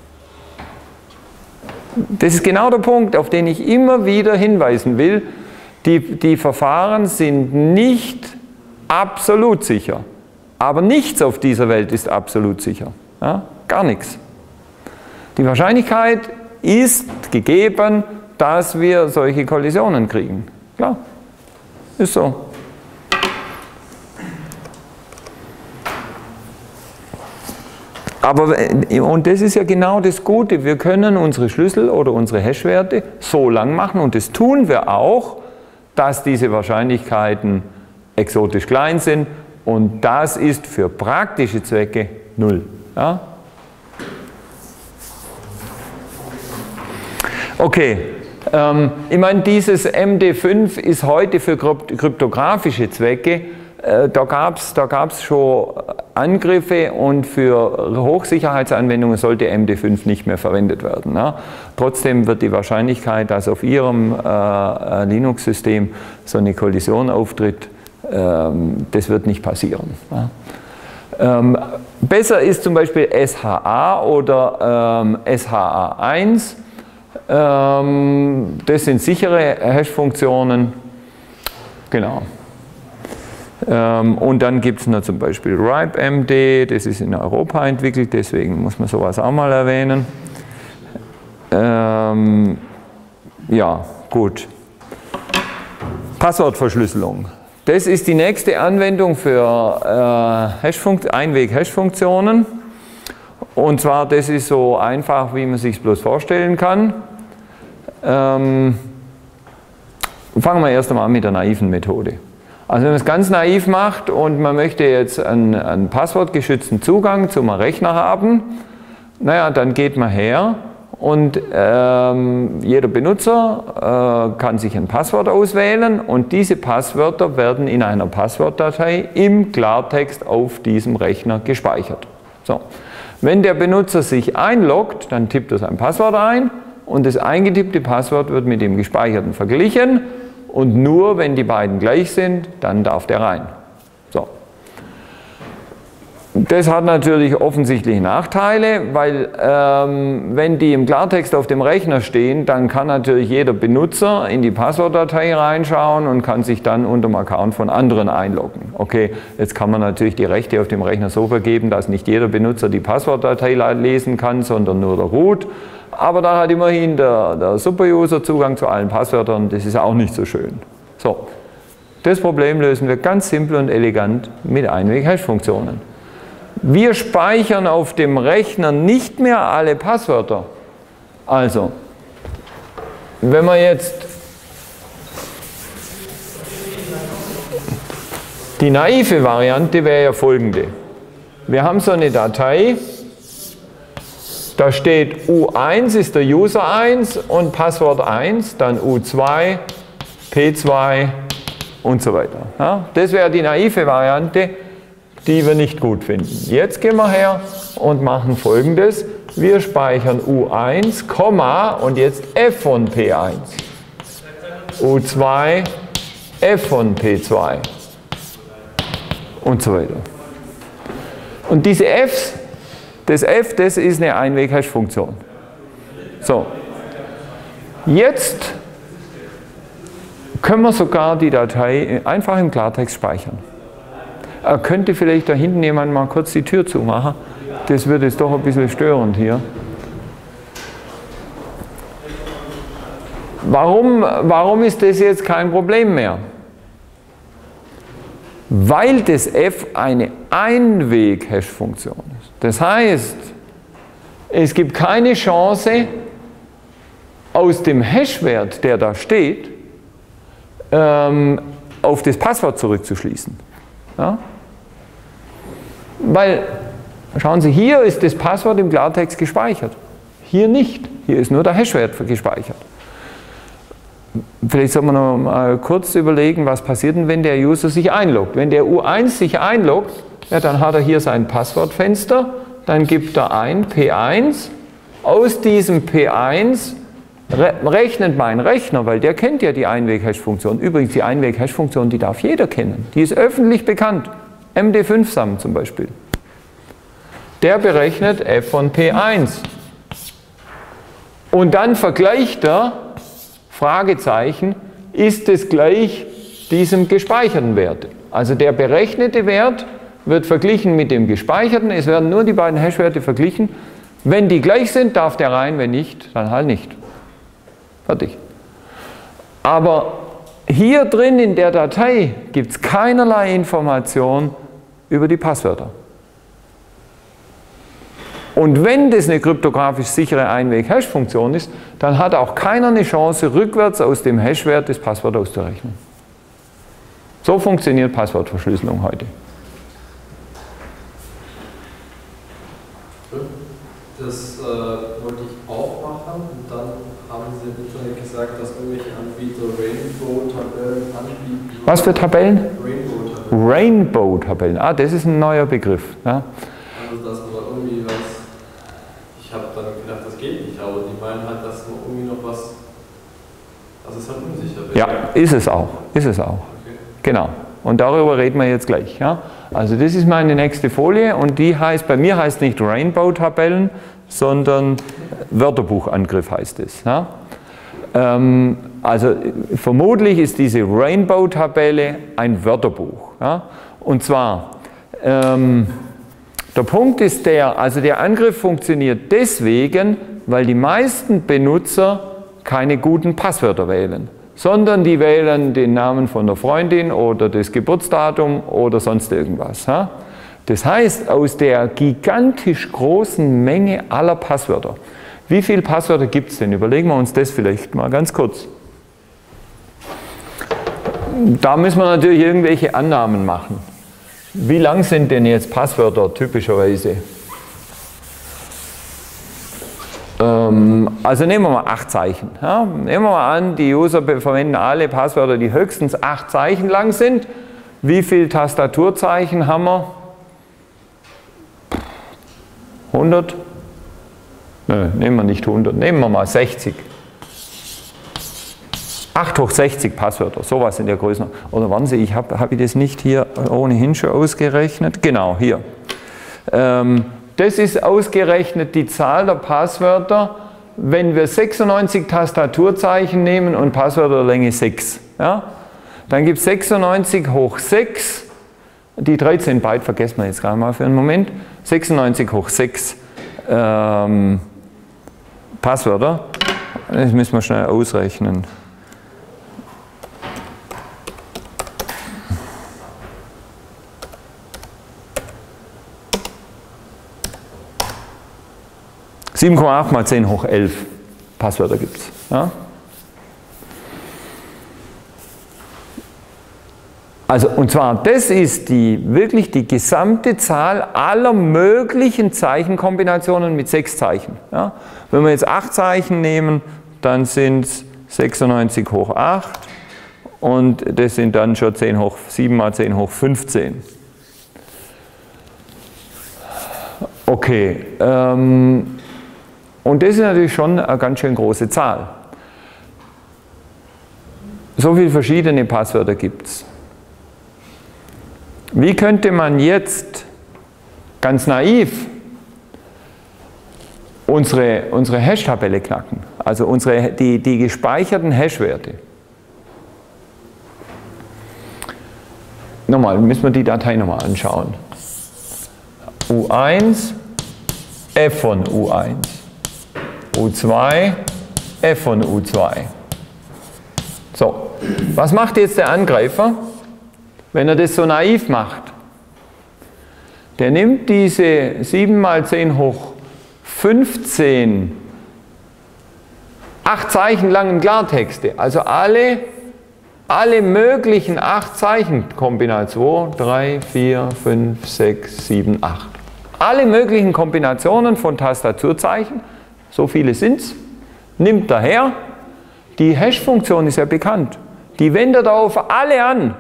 Das ist genau der Punkt, auf den ich immer wieder hinweisen will. Die, die Verfahren sind nicht absolut sicher. Aber nichts auf dieser Welt ist absolut sicher. Ja? Gar nichts. Die Wahrscheinlichkeit ist gegeben, dass wir solche Kollisionen kriegen. Klar, ist so. Aber, und das ist ja genau das Gute, wir können unsere Schlüssel oder unsere Hashwerte so lang machen, und das tun wir auch, dass diese Wahrscheinlichkeiten exotisch klein sind, und das ist für praktische Zwecke null. Ja? Okay, ähm, ich meine, dieses M D fünf ist heute für kryptografische Zwecke, äh, da gab es da gab's schon Angriffe, und für Hochsicherheitsanwendungen sollte M D fünf nicht mehr verwendet werden. Ja? Trotzdem wird die Wahrscheinlichkeit, dass auf Ihrem äh, Linux-System so eine Kollision auftritt, ähm, das wird nicht passieren. Ja? Ähm, besser ist zum Beispiel S H A oder ähm, S H A eins. Ähm, das sind sichere Hash-Funktionen. Genau. Ähm, und dann gibt es noch zum Beispiel RIPE-M D, das ist in Europa entwickelt, deswegen muss man sowas auch mal erwähnen. Ähm, ja, gut. Passwortverschlüsselung. Das ist die nächste Anwendung für äh, Einweg-Hash-Funktionen. Und zwar, das ist so einfach, wie man sich es bloß vorstellen kann. Ähm, fangen wir erst einmal an mit der naiven Methode. Also wenn man es ganz naiv macht und man möchte jetzt einen, einen passwortgeschützten Zugang zum Rechner haben, naja, dann geht man her und ähm, jeder Benutzer äh, kann sich ein Passwort auswählen, und diese Passwörter werden in einer Passwortdatei im Klartext auf diesem Rechner gespeichert. So. Wenn der Benutzer sich einloggt, dann tippt er sein Passwort ein, und das eingetippte Passwort wird mit dem gespeicherten verglichen, und nur wenn die beiden gleich sind, dann darf der rein. So. Das hat natürlich offensichtliche Nachteile, weil ähm, wenn die im Klartext auf dem Rechner stehen, dann kann natürlich jeder Benutzer in die Passwortdatei reinschauen und kann sich dann unter dem Account von anderen einloggen. Okay, jetzt kann man natürlich die Rechte auf dem Rechner so vergeben, dass nicht jeder Benutzer die Passwortdatei lesen kann, sondern nur der Root. Aber da hat immerhin der, der Superuser Zugang zu allen Passwörtern, das ist auch nicht so schön. So, das Problem lösen wir ganz simpel und elegant mit Einweg-Hash-Funktionen. Wir speichern auf dem Rechner nicht mehr alle Passwörter. Also, wenn wir jetzt die naive Variante wäre ja folgende. Wir haben so eine Datei, da steht U eins ist der User eins und Passwort eins, dann U zwei, P zwei und so weiter. Ja, das wäre die naive Variante, die wir nicht gut finden. Jetzt gehen wir her und machen Folgendes. Wir speichern U eins, und jetzt F von P eins. U zwei, F von P zwei. Und so weiter. Und diese Fs, das F, das ist eine Einweg-Hash-Funktion. So. Jetzt können wir sogar die Datei einfach im Klartext speichern. Er könnte vielleicht da hinten jemand mal kurz die Tür zumachen. Das wird jetzt doch ein bisschen störend hier. Warum, warum ist das jetzt kein Problem mehr? Weil das f eine Einweg-Hash-Funktion ist. Das heißt, es gibt keine Chance, aus dem Hash-Wert, der da steht, ähm, auf das Passwort zurückzuschließen. Ja? Weil, schauen Sie, hier ist das Passwort im Klartext gespeichert. Hier nicht. Hier ist nur der Hash-Wert gespeichert. Vielleicht soll man noch mal kurz überlegen, was passiert denn, wenn der User sich einloggt. Wenn der U eins sich einloggt, ja, dann hat er hier sein Passwortfenster, dann gibt er ein P eins. Aus diesem P eins rechnet mein Rechner, weil der kennt ja die Einweg-Hash-Funktion. Übrigens, die Einweg-Hash-Funktion, die darf jeder kennen. Die ist öffentlich bekannt. M D fünf Sum zum Beispiel. Der berechnet f von P eins. Und dann vergleicht er, Fragezeichen, ist es gleich diesem gespeicherten Wert. Also der berechnete Wert wird verglichen mit dem gespeicherten. Es werden nur die beiden Hash-Werte verglichen. Wenn die gleich sind, darf der rein, wenn nicht, dann halt nicht. Fertig. Aber hier drin in der Datei gibt es keinerlei Information über die Passwörter. Und wenn das eine kryptografisch sichere Einweg-Hash-Funktion ist, dann hat auch keiner eine Chance, rückwärts aus dem Hash-Wert das Passwort auszurechnen. So funktioniert Passwortverschlüsselung heute. Das äh, wollte ich auch machen und dann haben Sie im Internet gesagt, dass irgendwelche Anbieter Rainbow-Tabellen anbieten. Was für Tabellen? Rainbow-Tabellen. Rainbow-Tabellen. Ah, das ist ein neuer Begriff. Ja. Also, dass man da irgendwie was. Ich habe dann gedacht, das geht nicht, aber die meinen halt, dass man irgendwie noch was. Also, es ist halt unsicher. Ja, ist es auch. Ist es auch. Okay. Genau. Und darüber reden wir jetzt gleich. Ja. Also, das ist meine nächste Folie und die heißt, bei mir heißt nicht Rainbow-Tabellen, sondern Wörterbuchangriff heißt es. Ja. Ähm, also, vermutlich ist diese Rainbow-Tabelle ein Wörterbuch. Ja. Und zwar, ähm, der Punkt ist der, also der Angriff funktioniert deswegen, weil die meisten Benutzer keine guten Passwörter wählen, sondern die wählen den Namen von der Freundin oder das Geburtsdatum oder sonst irgendwas. Ja? Das heißt, aus der gigantisch großen Menge aller Passwörter, wie viele Passwörter gibt es denn? Überlegen wir uns das vielleicht mal ganz kurz. Da müssen wir natürlich irgendwelche Annahmen machen. Wie lang sind denn jetzt Passwörter typischerweise? Ähm, also nehmen wir mal acht Zeichen. Ja? Nehmen wir mal an, die User verwenden alle Passwörter, die höchstens acht Zeichen lang sind. Wie viele Tastaturzeichen haben wir? hundert? Nö, nehmen wir nicht hundert, nehmen wir mal sechzig. acht hoch sechzig Passwörter, sowas in der Größe. Oder warten Sie, ich habe hab ich das nicht hier ohnehin schon ausgerechnet? Genau, hier. Ähm, das ist ausgerechnet die Zahl der Passwörter, wenn wir sechsundneunzig Tastaturzeichen nehmen und Passwörterlänge sechs. Ja? Dann gibt es sechsundneunzig hoch sechs, die dreizehn Byte vergessen wir jetzt gerade mal für einen Moment. sechsundneunzig hoch sechs ähm, Passwörter. Das müssen wir schnell ausrechnen. sieben Komma acht mal zehn hoch elf Passwörter gibt es. Ja? Also, und zwar, das ist die, wirklich die gesamte Zahl aller möglichen Zeichenkombinationen mit sechs Zeichen. Ja? Wenn wir jetzt acht Zeichen nehmen, dann sind es sechsundneunzig hoch acht und das sind dann schon zehn hoch sieben mal zehn hoch fünfzehn. Okay, ähm, und das ist natürlich schon eine ganz schön große Zahl. So viele verschiedene Passwörter gibt es. Wie könnte man jetzt ganz naiv unsere, unsere Hash-Tabelle knacken? Also unsere, die, die gespeicherten Hash-Werte. Nochmal, müssen wir die Datei nochmal anschauen. U eins, f von U eins. U zwei, f von U zwei. So, was macht jetzt der Angreifer, wenn er das so naiv macht? Der nimmt diese sieben mal zehn hoch fünfzehn acht Zeichen langen Klartexte, also alle, alle möglichen acht Zeichen Kombinationen, zwei, drei, vier, fünf, sechs, sieben, acht. Alle möglichen Kombinationen von Tastaturzeichen, so viele sind es, nimmt er her. Die Hash-Funktion ist ja bekannt. Die wendet er auf alle an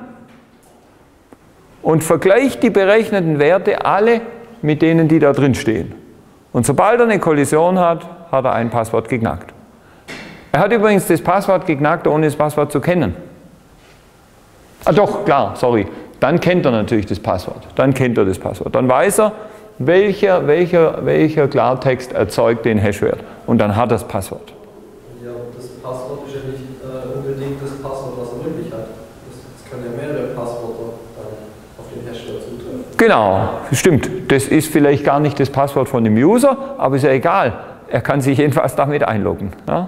und vergleicht die berechneten Werte alle mit denen, die da drin stehen. Und sobald er eine Kollision hat, hat er ein Passwort geknackt. Er hat übrigens das Passwort geknackt, ohne das Passwort zu kennen. Ah doch, klar, sorry. Dann kennt er natürlich das Passwort. Dann kennt er das Passwort. Dann weiß er, welcher, welcher, welcher Klartext erzeugt den Hashwert. Und dann hat er das Passwort. Ja, das Passwort ist ja nicht äh, unbedingt das Passwort, was er wirklich hat. Es können ja mehrere Passwörter dann auf den Hashwert zutreffen. Genau, stimmt. Das ist vielleicht gar nicht das Passwort von dem User, aber ist ja egal. Er kann sich jedenfalls damit einloggen. Ja?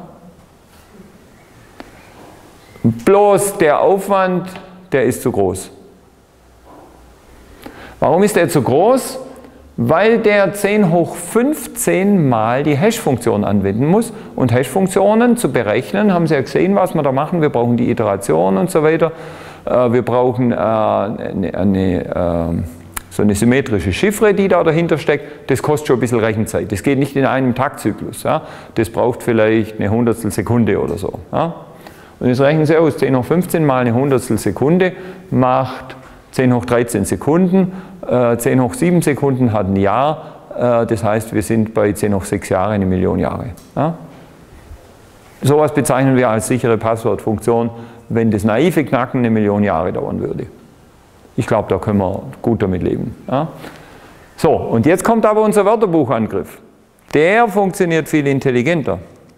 Bloß der Aufwand, der ist zu groß. Warum ist der zu groß? Weil der zehn hoch fünfzehn mal die Hash-Funktion anwenden muss. Und Hash-Funktionen zu berechnen, haben Sie ja gesehen, was wir da machen. Wir brauchen die Iteration und so weiter. Wir brauchen eine, eine, so eine symmetrische Chiffre, die da dahinter steckt. Das kostet schon ein bisschen Rechenzeit. Das geht nicht in einem Taktzyklus. Das braucht vielleicht eine Hundertstel Sekunde oder so. Und jetzt rechnen Sie aus, zehn hoch fünfzehn mal eine Hundertstel Sekunde macht zehn hoch dreizehn Sekunden, äh, zehn hoch sieben Sekunden hat ein Jahr, äh, das heißt, wir sind bei zehn hoch sechs Jahre eine Million Jahre. Ja? Sowas bezeichnen wir als sichere Passwortfunktion, wenn das naive Knacken eine Million Jahre dauern würde. Ich glaube, da können wir gut damit leben. Ja? So, und jetzt kommt aber unser Wörterbuchangriff. Der funktioniert viel intelligenter.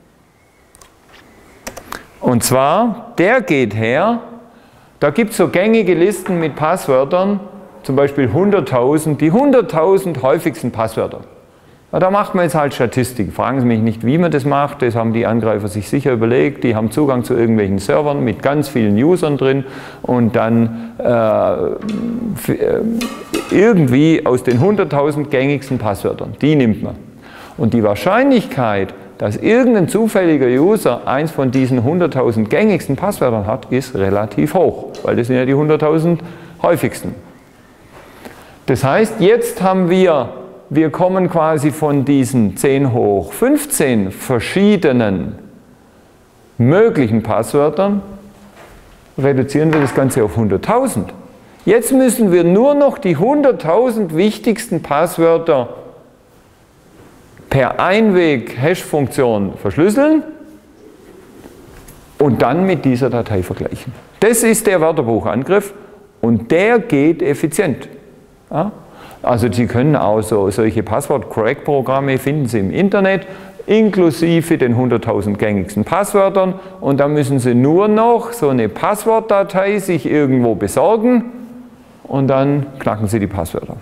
Und zwar, der geht her, da gibt es so gängige Listen mit Passwörtern, zum Beispiel hunderttausend, die hunderttausend häufigsten Passwörter. Ja, da macht man jetzt halt Statistik. Fragen Sie mich nicht, wie man das macht, das haben die Angreifer sich sicher überlegt. Die haben Zugang zu irgendwelchen Servern mit ganz vielen Usern drin und dann äh, irgendwie aus den hunderttausend gängigsten Passwörtern, die nimmt man. Und die Wahrscheinlichkeit, dass irgendein zufälliger User eins von diesen hunderttausend gängigsten Passwörtern hat, ist relativ hoch, weil das sind ja die hunderttausend häufigsten. Das heißt, jetzt haben wir, wir kommen quasi von diesen zehn hoch fünfzehn verschiedenen möglichen Passwörtern, reduzieren wir das Ganze auf hunderttausend. Jetzt müssen wir nur noch die hunderttausend wichtigsten Passwörter per Einweg-Hash-Funktion verschlüsseln und dann mit dieser Datei vergleichen. Das ist der Wörterbuchangriff und der geht effizient. Ja? Also Sie können auch so, solche Passwort-Crack-Programme finden Sie im Internet, inklusive den hunderttausend gängigsten Passwörtern und da müssen Sie nur noch so eine Passwortdatei sich irgendwo besorgen und dann knacken Sie die Passwörter.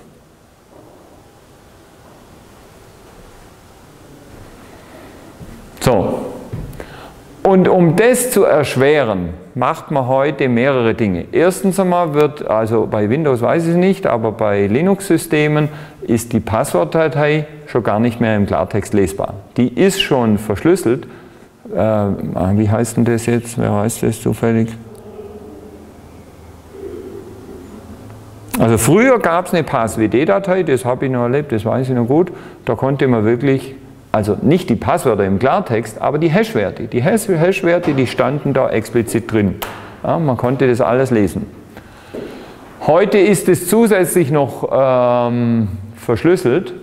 So, und um das zu erschweren, macht man heute mehrere Dinge. Erstens einmal wird, also bei Windows weiß ich es nicht, aber bei Linux-Systemen ist die Passwortdatei schon gar nicht mehr im Klartext lesbar. Die ist schon verschlüsselt. Äh, wie heißt denn das jetzt? Wer weiß das zufällig? Also früher gab es eine Pass-W D-Datei, das habe ich noch erlebt, das weiß ich noch gut. Da konnte man wirklich, also nicht die Passwörter im Klartext, aber die Hashwerte. Die Hashwerte, die standen da explizit drin. Ja, man konnte das alles lesen. Heute ist es zusätzlich noch ähm, verschlüsselt.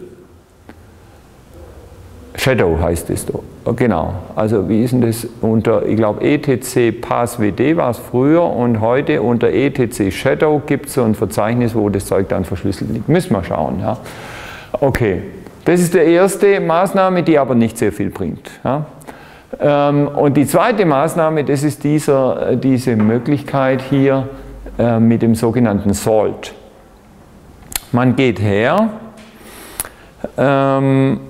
Shadow heißt es da. Genau. Also wie ist denn das unter, ich glaube E T C Pass-W D war es früher und heute unter E T C Shadow gibt es so ein Verzeichnis, wo das Zeug dann verschlüsselt liegt. Müssen wir schauen. Ja. Okay. Das ist die erste Maßnahme, die aber nicht sehr viel bringt. Ja. Und die zweite Maßnahme, das ist dieser, diese Möglichkeit hier mit dem sogenannten Salt. Man geht her ähm,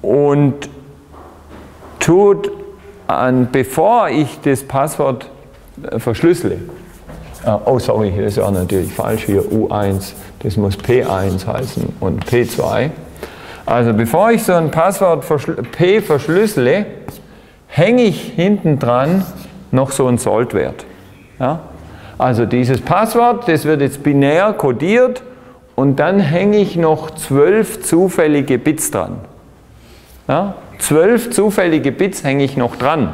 und tut, an, bevor ich das Passwort äh, verschlüssele. Äh, oh, sorry, das ist ja natürlich falsch hier, U eins, das muss P eins heißen und P zwei. Also bevor ich so ein Passwort P verschlüssele, hänge ich hinten dran noch so einen Soldwert. Ja? Also dieses Passwort, das wird jetzt binär kodiert und dann hänge ich noch zwölf zufällige Bits dran. Ja? zwölf zufällige Bits hänge ich noch dran.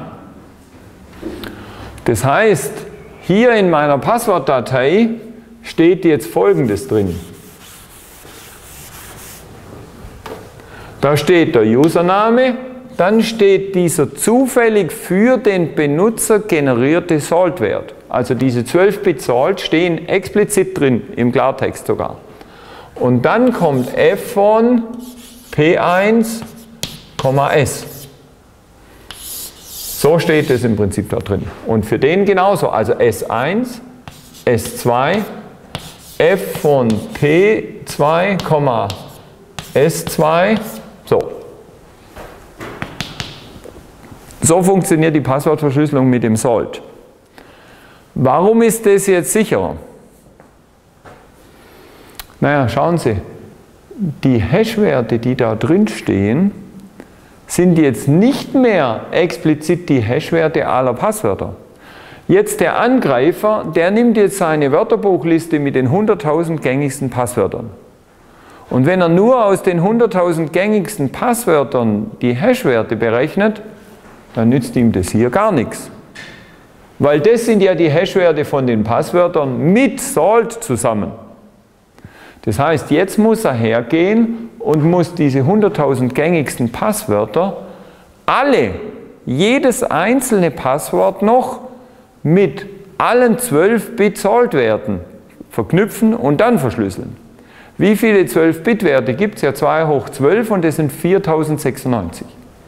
Das heißt, hier in meiner Passwortdatei steht jetzt Folgendes drin. Da steht der Username, dann steht dieser zufällig für den Benutzer generierte Saltwert. Also diese zwölf Bit Salt stehen explizit drin, im Klartext sogar. Und dann kommt f von P eins, S. So steht es im Prinzip da drin. Und für den genauso, also S eins, S zwei, f von P zwei, S zwei, so. So funktioniert die Passwortverschlüsselung mit dem Salt. Warum ist das jetzt sicherer? Naja, schauen Sie, die Hashwerte, die da drin stehen, sind jetzt nicht mehr explizit die Hashwerte aller Passwörter. Jetzt der Angreifer, der nimmt jetzt seine Wörterbuchliste mit den hunderttausend gängigsten Passwörtern. Und wenn er nur aus den hunderttausend gängigsten Passwörtern die Hashwerte berechnet, dann nützt ihm das hier gar nichts. Weil das sind ja die Hashwerte von den Passwörtern mit Salt zusammen. Das heißt, jetzt muss er hergehen und muss diese hunderttausend gängigsten Passwörter alle, jedes einzelne Passwort noch mit allen zwölf Bit Saltwerten verknüpfen und dann verschlüsseln. Wie viele zwölf Bit Werte gibt es? Ja, zwei hoch zwölf und das sind viertausendsechsundneunzig.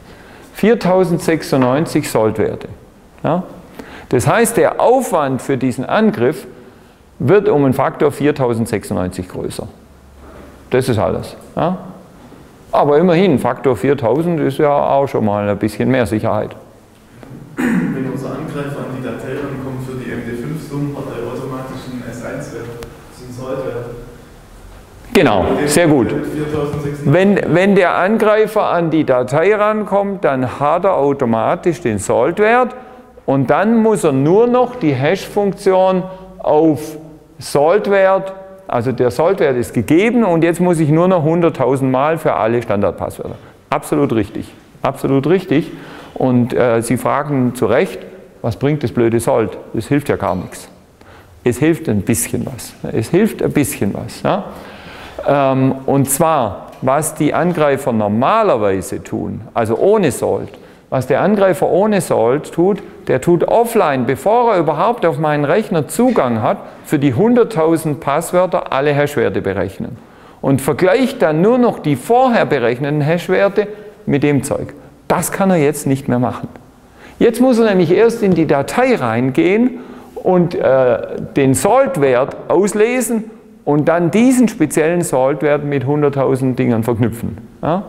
viertausendsechsundneunzig Saltwerte. Ja? Das heißt, der Aufwand für diesen Angriff wird um einen Faktor viertausendsechsundneunzig größer. Das ist alles. Ja? Aber immerhin, Faktor viertausend ist ja auch schon mal ein bisschen mehr Sicherheit. Wenn unser Angreifer an die Datei rankommt für die M D fünf Summen, hat er automatisch einen S eins Wert, das ist ein Saltwert. Genau, sehr gut. Wenn, wenn der Angreifer an die Datei rankommt, dann hat er automatisch den Saltwert und dann muss er nur noch die Hash-Funktion auf Saltwert, also der Saltwert ist gegeben und jetzt muss ich nur noch hunderttausend Mal für alle Standardpasswörter. Absolut richtig, absolut richtig. Und äh, Sie fragen zu Recht, was bringt das blöde Salt? Das hilft ja gar nichts. Es hilft ein bisschen was. Es hilft ein bisschen was. Ja? Ähm, und zwar, was die Angreifer normalerweise tun, also ohne Salt, was der Angreifer ohne Salt tut, der tut offline, bevor er überhaupt auf meinen Rechner Zugang hat, für die hunderttausend Passwörter alle Hashwerte berechnen. Und vergleicht dann nur noch die vorher berechneten Hashwerte mit dem Zeug. Das kann er jetzt nicht mehr machen. Jetzt muss er nämlich erst in die Datei reingehen und äh, den Saltwert auslesen und dann diesen speziellen Saltwert mit hunderttausend Dingern verknüpfen. Ja?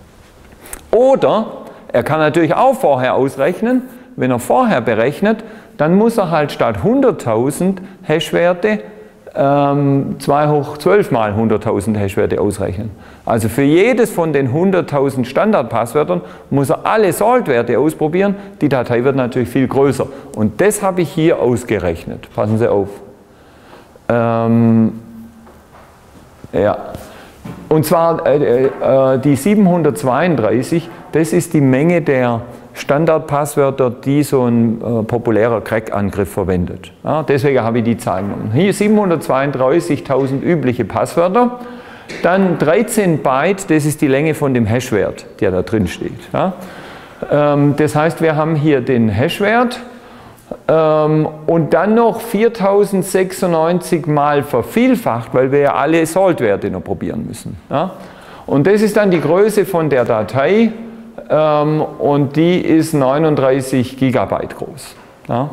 Oder er kann natürlich auch vorher ausrechnen. Wenn er vorher berechnet, dann muss er halt statt hunderttausend Hashwerte ähm, zwei hoch zwölf mal hunderttausend Hashwerte ausrechnen. Also für jedes von den hunderttausend Standardpasswörtern muss er alle Saltwerte ausprobieren. Die Datei wird natürlich viel größer. Und das habe ich hier ausgerechnet. Passen Sie auf. Ähm, ja. Und zwar äh, äh, die siebenhundertzweiunddreißig, das ist die Menge der Standardpasswörter, die so ein äh, populärer Crack-Angriff verwendet. Ja, deswegen habe ich die Zahl genommen. Hier siebenhundertzweiunddreißigtausend übliche Passwörter, dann dreizehn Byte, das ist die Länge von dem Hashwert, der da drin steht. Ja. Ähm, das heißt, wir haben hier den Hashwert ähm, und dann noch viertausendsechsundneunzig mal vervielfacht, weil wir ja alle Saltwerte noch probieren müssen. Ja. Und das ist dann die Größe von der Datei. Ähm, und die ist neununddreißig Gigabyte groß. Ja.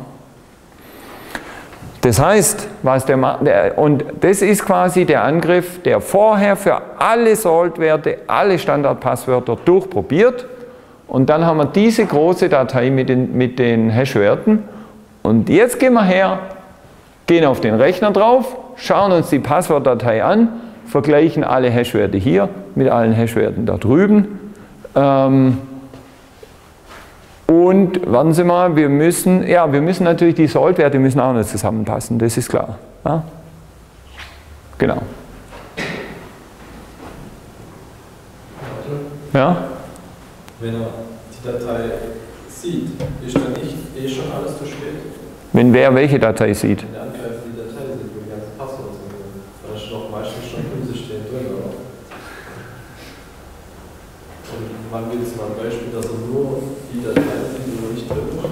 Das heißt, was der, der, und das ist quasi der Angriff, der vorher für alle Saltwerte, alle Standardpasswörter durchprobiert und dann haben wir diese große Datei mit den, mit den Hashwerten Und jetzt gehen wir her, gehen auf den Rechner drauf, schauen uns die Passwortdatei an, vergleichen alle Hashwerte hier mit allen Hashwerten da drüben. Ähm, und warten Sie mal, wir müssen, ja, wir müssen natürlich die Salt-Werte müssen auch nicht zusammenpassen, das ist klar. Ja? Genau. Ja? Wenn er die Datei sieht, ist dann nicht eh schon alles zu spät? Wenn wer welche Datei sieht? Wenn der Angreifer die Datei sieht, wo die ganzen Passwörter sind, dann ist noch meistens schon Grüße stehen drin, oder? Und man will jetzt mal ein Beispiel, dass er nur die Datei sieht, wo er nicht drin ist.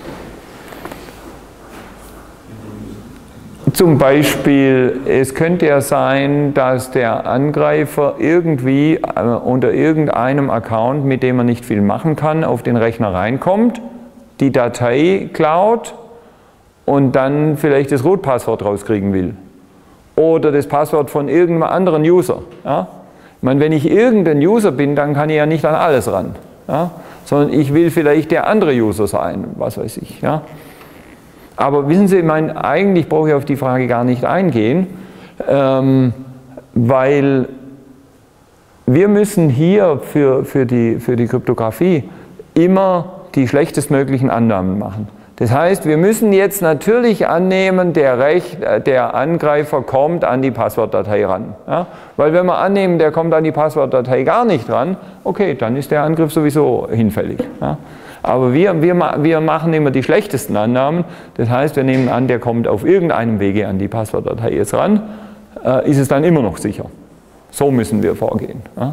Zum Beispiel, es könnte ja sein, dass der Angreifer irgendwie äh, unter irgendeinem Account, mit dem er nicht viel machen kann, auf den Rechner reinkommt, die Datei klaut und dann vielleicht das Root-Passwort rauskriegen will. Oder das Passwort von irgendeinem anderen User. Ja? Ich meine, wenn ich irgendein User bin, dann kann ich ja nicht an alles ran. Ja? Sondern ich will vielleicht der andere User sein, was weiß ich. Ja? Aber wissen Sie, ich meine, eigentlich brauche ich auf die Frage gar nicht eingehen, ähm, weil wir müssen hier für, für, die, für die Kryptographie immer die schlechtestmöglichen Annahmen machen. Das heißt, wir müssen jetzt natürlich annehmen, der, Recht, der Angreifer kommt an die Passwortdatei ran. Ja? Weil wenn wir annehmen, der kommt an die Passwortdatei gar nicht ran, okay, dann ist der Angriff sowieso hinfällig. Ja? Aber wir, wir, wir machen immer die schlechtesten Annahmen. Das heißt, wir nehmen an, der kommt auf irgendeinem Wege an die Passwortdatei jetzt ran, äh, ist es dann immer noch sicher. So müssen wir vorgehen. Ja?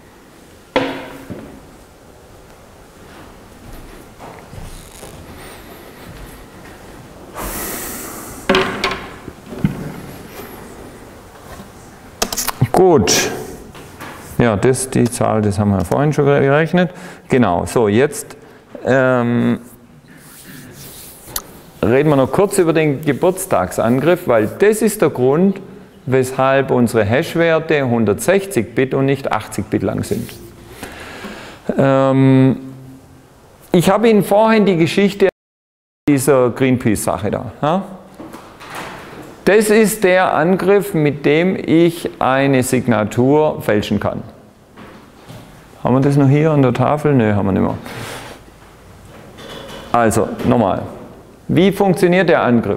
Gut. Ja, das, die Zahl, das haben wir vorhin schon gerechnet. Genau, so jetzt ähm, reden wir noch kurz über den Geburtstagsangriff, weil das ist der Grund, weshalb unsere Hashwerte hundertsechzig Bit und nicht achtzig Bit lang sind. Ähm, ich habe Ihnen vorhin die Geschichte dieser Greenpeace-Sache da. Ja? Das ist der Angriff, mit dem ich eine Signatur fälschen kann. Haben wir das noch hier an der Tafel? Nö, haben wir nicht mehr. Also, nochmal. Wie funktioniert der Angriff?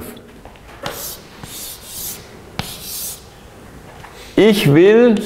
Ich will,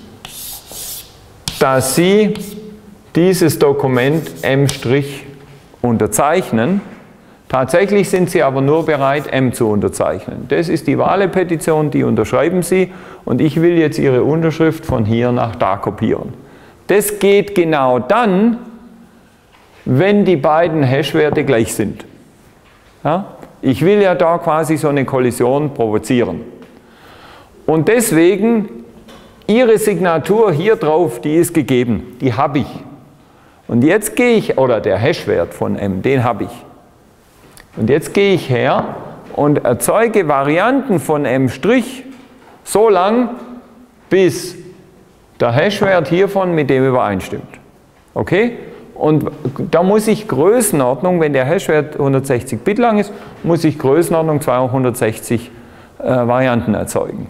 dass Sie dieses Dokument M' unterzeichnen. Tatsächlich sind Sie aber nur bereit, M zu unterzeichnen. Das ist die Wahlpetition, die unterschreiben Sie und ich will jetzt Ihre Unterschrift von hier nach da kopieren. Das geht genau dann, wenn die beiden Hashwerte gleich sind. Ja? Ich will ja da quasi so eine Kollision provozieren. Und deswegen, Ihre Signatur hier drauf, die ist gegeben, die habe ich. Und jetzt gehe ich, oder der Hashwert von M, den habe ich. Und jetzt gehe ich her und erzeuge Varianten von M' so lang, bis der Hashwert hiervon mit dem übereinstimmt. Okay? Und da muss ich Größenordnung, wenn der Hashwert hundertsechzig Bit lang ist, muss ich Größenordnung zweihundertsechzig äh, Varianten erzeugen.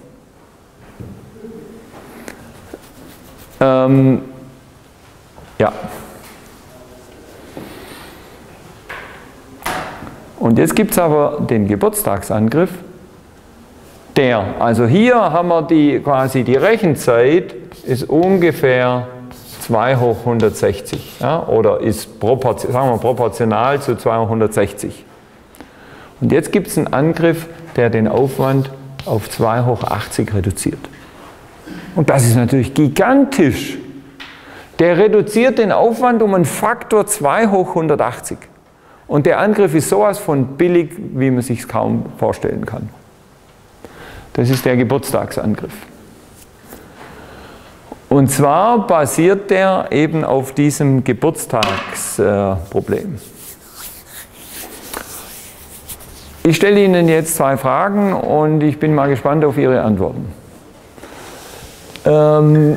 Ähm, ja. Und jetzt gibt es aber den Geburtstagsangriff, der, also hier haben wir die, quasi die Rechenzeit ist ungefähr zwei hoch hundertsechzig, ja, oder ist proportion, sagen wir, proportional zu zweihundertsechzig. Und jetzt gibt es einen Angriff, der den Aufwand auf zwei hoch achtzig reduziert. Und das ist natürlich gigantisch. Der reduziert den Aufwand um einen Faktor zwei hoch hundertachtzig. Und der Angriff ist sowas von billig, wie man sich es kaum vorstellen kann. Das ist der Geburtstagsangriff. Und zwar basiert der eben auf diesem Geburtstagsproblem. Ich stelle Ihnen jetzt zwei Fragen und ich bin mal gespannt auf Ihre Antworten. Ähm,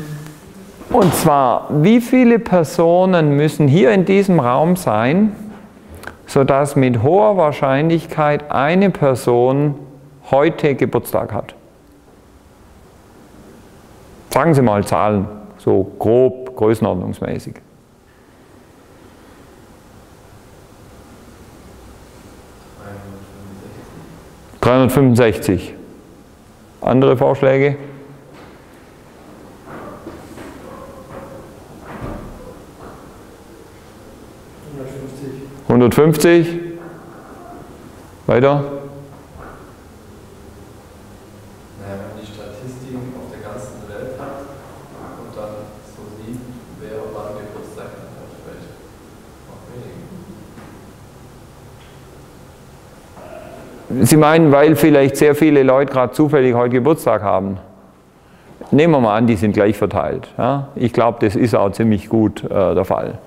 und zwar, wie viele Personen müssen hier in diesem Raum sein, sodass mit hoher Wahrscheinlichkeit eine Person heute Geburtstag hat? Sagen Sie mal Zahlen, so grob, größenordnungsmäßig. dreihundertfünfundsechzig. Andere Vorschläge? hundertfünfzig. Weiter? Naja, wenn man die Statistiken auf der ganzen Welt hat und dann so sieht, wer wann Geburtstag hat, vielleicht noch weniger. Sie meinen, weil vielleicht sehr viele Leute gerade zufällig heute Geburtstag haben? Nehmen wir mal an, die sind gleich verteilt. Ja? Ich glaube, das ist auch ziemlich gut äh, der Fall.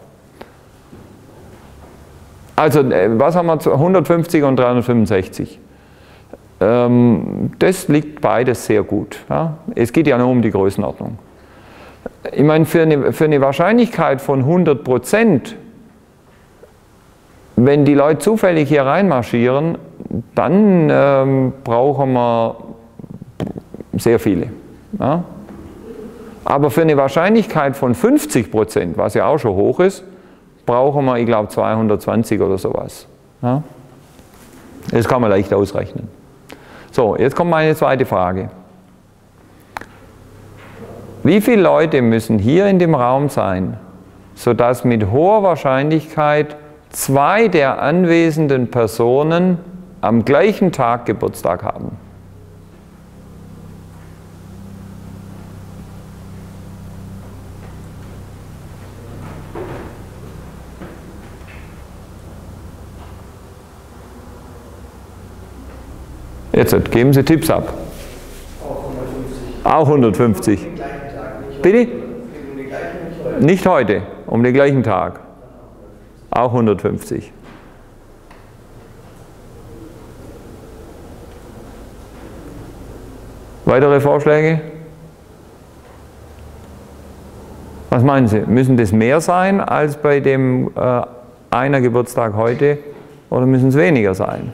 Also, was haben wir? hundertfünfzig und dreihundertfünfundsechzig. Ähm, das liegt beides sehr gut. Ja? Es geht ja nur um die Größenordnung. Ich meine, für eine, für eine Wahrscheinlichkeit von hundert Prozent, wenn die Leute zufällig hier reinmarschieren, dann ähm, brauchen wir sehr viele. Ja? Aber für eine Wahrscheinlichkeit von fünfzig Prozent, was ja auch schon hoch ist, brauchen wir, ich glaube, zweihundertzwanzig oder sowas. Ja? Das kann man leicht ausrechnen. So, jetzt kommt meine zweite Frage. Wie viele Leute müssen hier in dem Raum sein, sodass mit hoher Wahrscheinlichkeit zwei der anwesenden Personen am gleichen Tag Geburtstag haben? Jetzt geben Sie Tipps ab. Auch hundertfünfzig. Bitte? Nicht heute, um den gleichen Tag. Auch hundertfünfzig. Weitere Vorschläge? Was meinen Sie? Müssen das mehr sein als bei dem äh, einer Geburtstag heute oder müssen es weniger sein?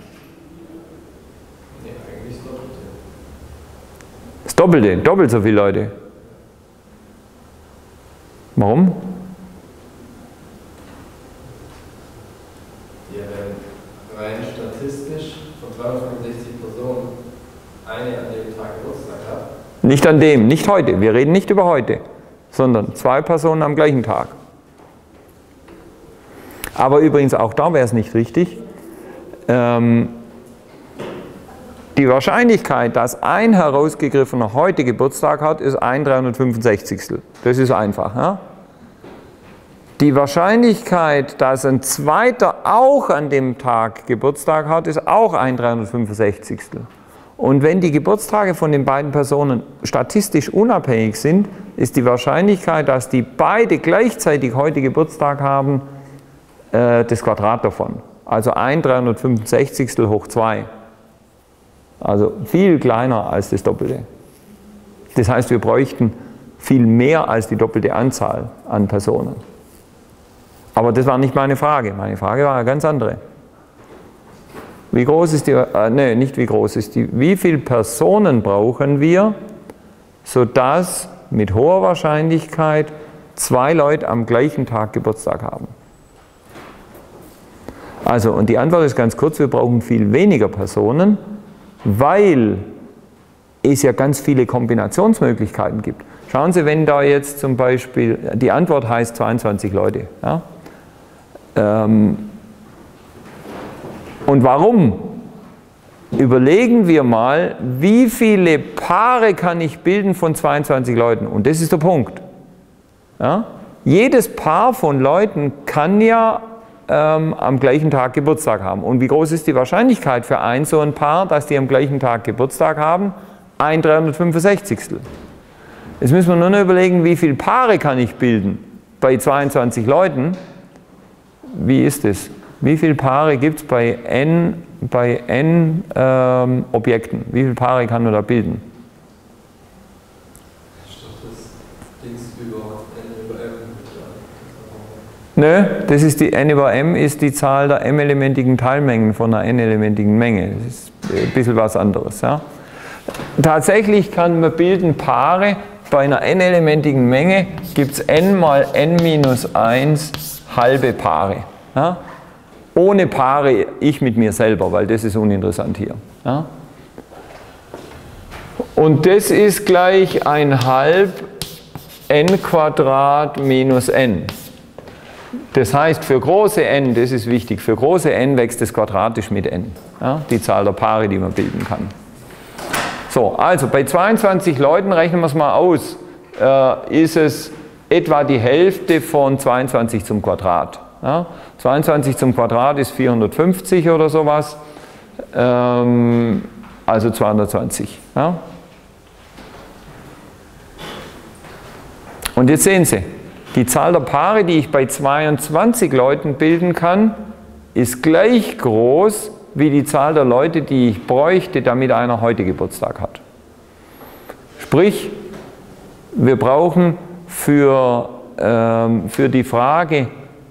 Das Doppelte, doppelt so viele Leute. Warum? Ja, wenn rein statistisch von zweihundertfünfundsechzig Personen eine an dem Tag Geburtstag hat. Nicht an dem, nicht heute. Wir reden nicht über heute, sondern zwei Personen am gleichen Tag. Aber übrigens auch da wäre es nicht richtig. Ähm, Die Wahrscheinlichkeit, dass ein herausgegriffener heute Geburtstag hat, ist ein dreihundertfünfundsechzigstel. Das ist einfach. Ja? Die Wahrscheinlichkeit, dass ein zweiter auch an dem Tag Geburtstag hat, ist auch ein dreihundertfünfundsechzigstel. Und wenn die Geburtstage von den beiden Personen statistisch unabhängig sind, ist die Wahrscheinlichkeit, dass die beide gleichzeitig heute Geburtstag haben, äh, das Quadrat davon. Also ein dreihundertfünfundsechzigstel hoch zwei. Also viel kleiner als das Doppelte. Das heißt, wir bräuchten viel mehr als die doppelte Anzahl an Personen. Aber das war nicht meine Frage. Meine Frage war eine ganz andere. Wie groß ist die, äh, nee, nicht wie groß ist die, wie viele Personen brauchen wir, sodass mit hoher Wahrscheinlichkeit zwei Leute am gleichen Tag Geburtstag haben? Also, und die Antwort ist ganz kurz, wir brauchen viel weniger Personen, weil es ja ganz viele Kombinationsmöglichkeiten gibt. Schauen Sie, wenn da jetzt zum Beispiel, die Antwort heißt zweiundzwanzig Leute. Ja? Ähm, und warum? Überlegen wir mal, wie viele Paare kann ich bilden von zweiundzwanzig Leuten? Und das ist der Punkt. Ja? Jedes Paar von Leuten kann ja Ähm, am gleichen Tag Geburtstag haben. Und wie groß ist die Wahrscheinlichkeit für ein so ein Paar, dass die am gleichen Tag Geburtstag haben? ein dreihundertfünfundsechzigstel. Jetzt müssen wir nur noch überlegen, wie viele Paare kann ich bilden bei zweiundzwanzig Leuten. Wie ist es? Wie viele Paare gibt es bei n, bei n ähm, Objekten? Wie viele Paare kann man da bilden? Nö, das ist die n über m ist die Zahl der m-elementigen Teilmengen von einer n-elementigen Menge. Das ist ein bisschen was anderes. Ja. Tatsächlich kann man bilden Paare. Bei einer n-elementigen Menge gibt es n mal n minus eins halbe Paare. Ja. Ohne Paare ich mit mir selber, weil das ist uninteressant hier. Ja. Und das ist gleich ein halb n Quadrat minus n. Das heißt, für große n, das ist wichtig, für große n wächst es quadratisch mit n. Ja, die Zahl der Paare, die man bilden kann. So, also bei zweiundzwanzig Leuten, rechnen wir es mal aus, äh, ist es etwa die Hälfte von zweiundzwanzig zum Quadrat. Ja, zweiundzwanzig zum Quadrat ist vierhundertfünfzig oder sowas, ähm, also zweihundertzwanzig. Ja. Und jetzt sehen Sie, die Zahl der Paare, die ich bei zweiundzwanzig Leuten bilden kann, ist gleich groß wie die Zahl der Leute, die ich bräuchte, damit einer heute Geburtstag hat. Sprich, wir brauchen für, ähm, für die Frage,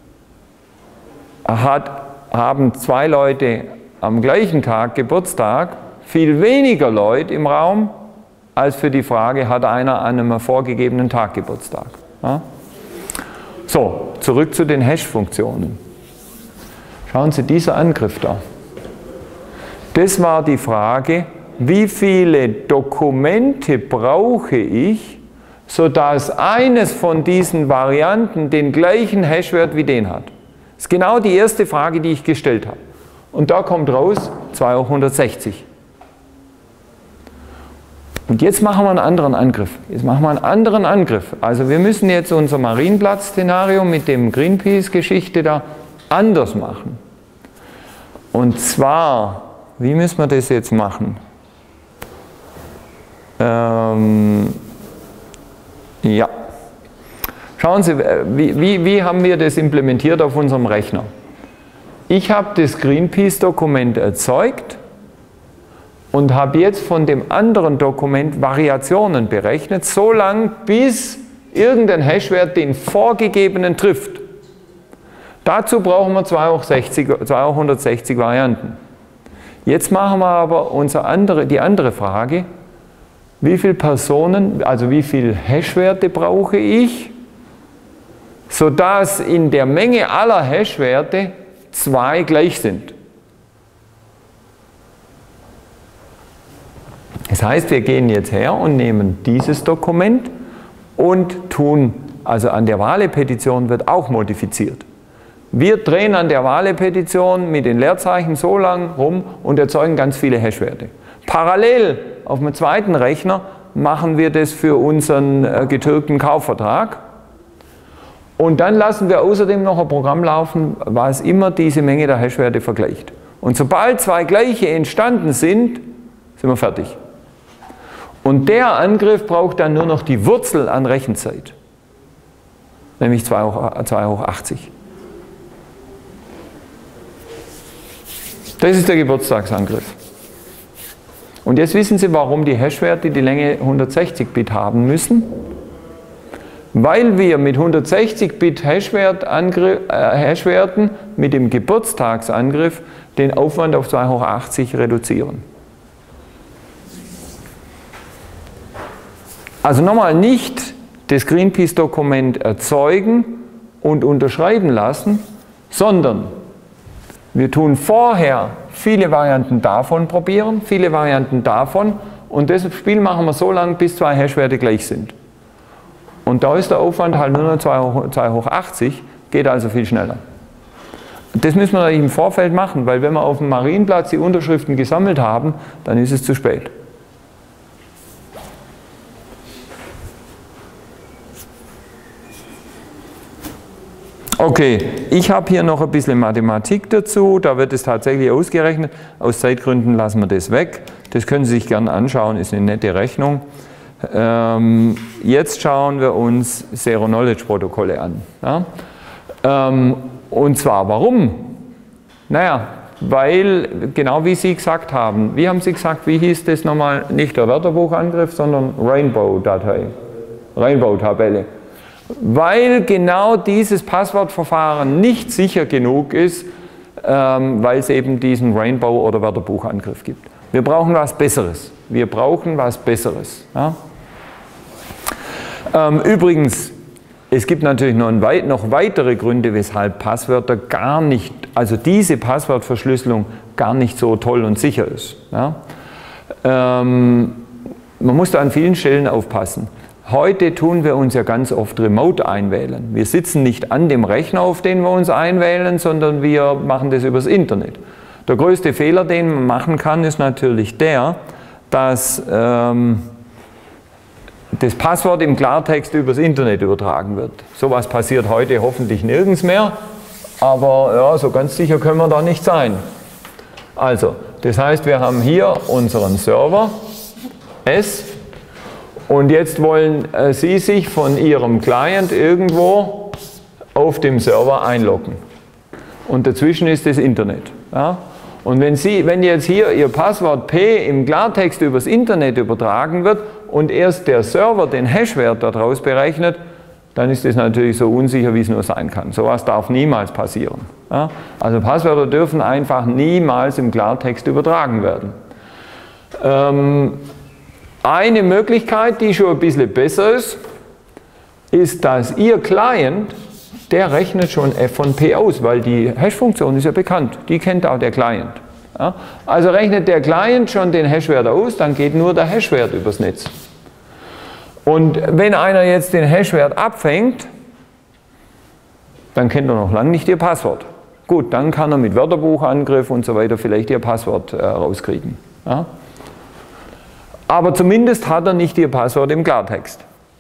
hat, haben zwei Leute am gleichen Tag Geburtstag, viel weniger Leute im Raum, als für die Frage, hat einer an einem vorgegebenen Tag Geburtstag. Ja? So, zurück zu den Hash-Funktionen. Schauen Sie, dieser Angriff da. Das war die Frage, wie viele Dokumente brauche ich, sodass eines von diesen Varianten den gleichen Hashwert wie den hat. Das ist genau die erste Frage, die ich gestellt habe. Und da kommt raus zwei hoch hundertsechzig. Und jetzt machen wir einen anderen Angriff. Jetzt machen wir einen anderen Angriff. Also wir müssen jetzt unser Marienplatz-Szenario mit dem Greenpeace-Geschichte da anders machen. Und zwar, wie müssen wir das jetzt machen? Ähm, ja. Schauen Sie, wie, wie, wie haben wir das implementiert auf unserem Rechner? Ich habe das Greenpeace-Dokument erzeugt und habe jetzt von dem anderen Dokument Variationen berechnet, so lange bis irgendein Hashwert den vorgegebenen trifft. Dazu brauchen wir zwei hoch hundertsechzig Varianten. Jetzt machen wir aber unsere andere, die andere Frage, wie viele Personen, also wie viele Hashwerte brauche ich, sodass in der Menge aller Hashwerte zwei gleich sind. Das heißt, wir gehen jetzt her und nehmen dieses Dokument und tun, also an der Wale-Petition wird auch modifiziert. Wir drehen an der Wale-Petition mit den Leerzeichen so lang rum und erzeugen ganz viele Hashwerte. Parallel auf dem zweiten Rechner machen wir das für unseren äh, getürkten Kaufvertrag. Und dann lassen wir außerdem noch ein Programm laufen, was immer diese Menge der Hashwerte vergleicht. Und sobald zwei gleiche entstanden sind, sind wir fertig. Und der Angriff braucht dann nur noch die Wurzel an Rechenzeit, nämlich zwei hoch achtzig. Das ist der Geburtstagsangriff. Und jetzt wissen Sie, warum die Hashwerte die Länge hundertsechzig Bit haben müssen. Weil wir mit hundertsechzig Bit Hashwert äh, Hashwerten mit dem Geburtstagsangriff den Aufwand auf zwei hoch achtzig reduzieren. Also nochmal, nicht das Greenpeace-Dokument erzeugen und unterschreiben lassen, sondern wir tun vorher viele Varianten davon probieren, viele Varianten davon, und das Spiel machen wir so lange, bis zwei Hashwerte gleich sind. Und da ist der Aufwand halt nur noch zwei hoch achtzig, geht also viel schneller. Das müssen wir natürlich im Vorfeld machen, weil wenn wir auf dem Marienplatz die Unterschriften gesammelt haben, dann ist es zu spät. Okay, ich habe hier noch ein bisschen Mathematik dazu, da wird es tatsächlich ausgerechnet. Aus Zeitgründen lassen wir das weg. Das können Sie sich gerne anschauen, ist eine nette Rechnung. Ähm, jetzt schauen wir uns Zero-Knowledge-Protokolle an. Ja? Ähm, und zwar, warum? Naja, weil, genau wie Sie gesagt haben, wie haben Sie gesagt, wie hieß das nochmal? Nicht der Wörterbuchangriff, sondern Rainbow-Datei, Rainbow-Tabelle. Weil genau dieses Passwortverfahren nicht sicher genug ist, ähm, weil es eben diesen Rainbow- oder Wörterbuchangriff gibt. Wir brauchen was Besseres. Wir brauchen was Besseres. Ja? Ähm, übrigens, es gibt natürlich noch, weit, noch weitere Gründe, weshalb Passwörter gar nicht, also diese Passwortverschlüsselung gar nicht so toll und sicher ist. Ja? Ähm, man muss da an vielen Stellen aufpassen. Heute tun wir uns ja ganz oft remote einwählen. Wir sitzen nicht an dem Rechner, auf den wir uns einwählen, sondern wir machen das übers Internet. Der größte Fehler, den man machen kann, ist natürlich der, dass ähm, das Passwort im Klartext übers Internet übertragen wird. Sowas passiert heute hoffentlich nirgends mehr, aber ja, so ganz sicher können wir da nicht sein. Also, das heißt, wir haben hier unseren Server S und jetzt wollen äh, Sie sich von Ihrem Client irgendwo auf dem Server einloggen. Und dazwischen ist das Internet. Ja? Und wenn, Sie, wenn jetzt hier Ihr Passwort P im Klartext übers Internet übertragen wird und erst der Server den Hashwert daraus berechnet, dann ist das natürlich so unsicher, wie es nur sein kann. Sowas darf niemals passieren. Ja? Also Passwörter dürfen einfach niemals im Klartext übertragen werden. Ähm, eine Möglichkeit, die schon ein bisschen besser ist, ist, dass Ihr Client, der rechnet schon F von P aus, weil die Hash-Funktion ist ja bekannt, die kennt auch der Client. Ja? Also rechnet der Client schon den Hashwert aus, dann geht nur der Hashwert übers Netz. Und wenn einer jetzt den Hashwert abfängt, dann kennt er noch lange nicht Ihr Passwort. Gut, dann kann er mit Wörterbuchangriff und so weiter vielleicht Ihr Passwort äh, rauskriegen. Ja? Aber zumindest hat er nicht Ihr Passwort im Klartext.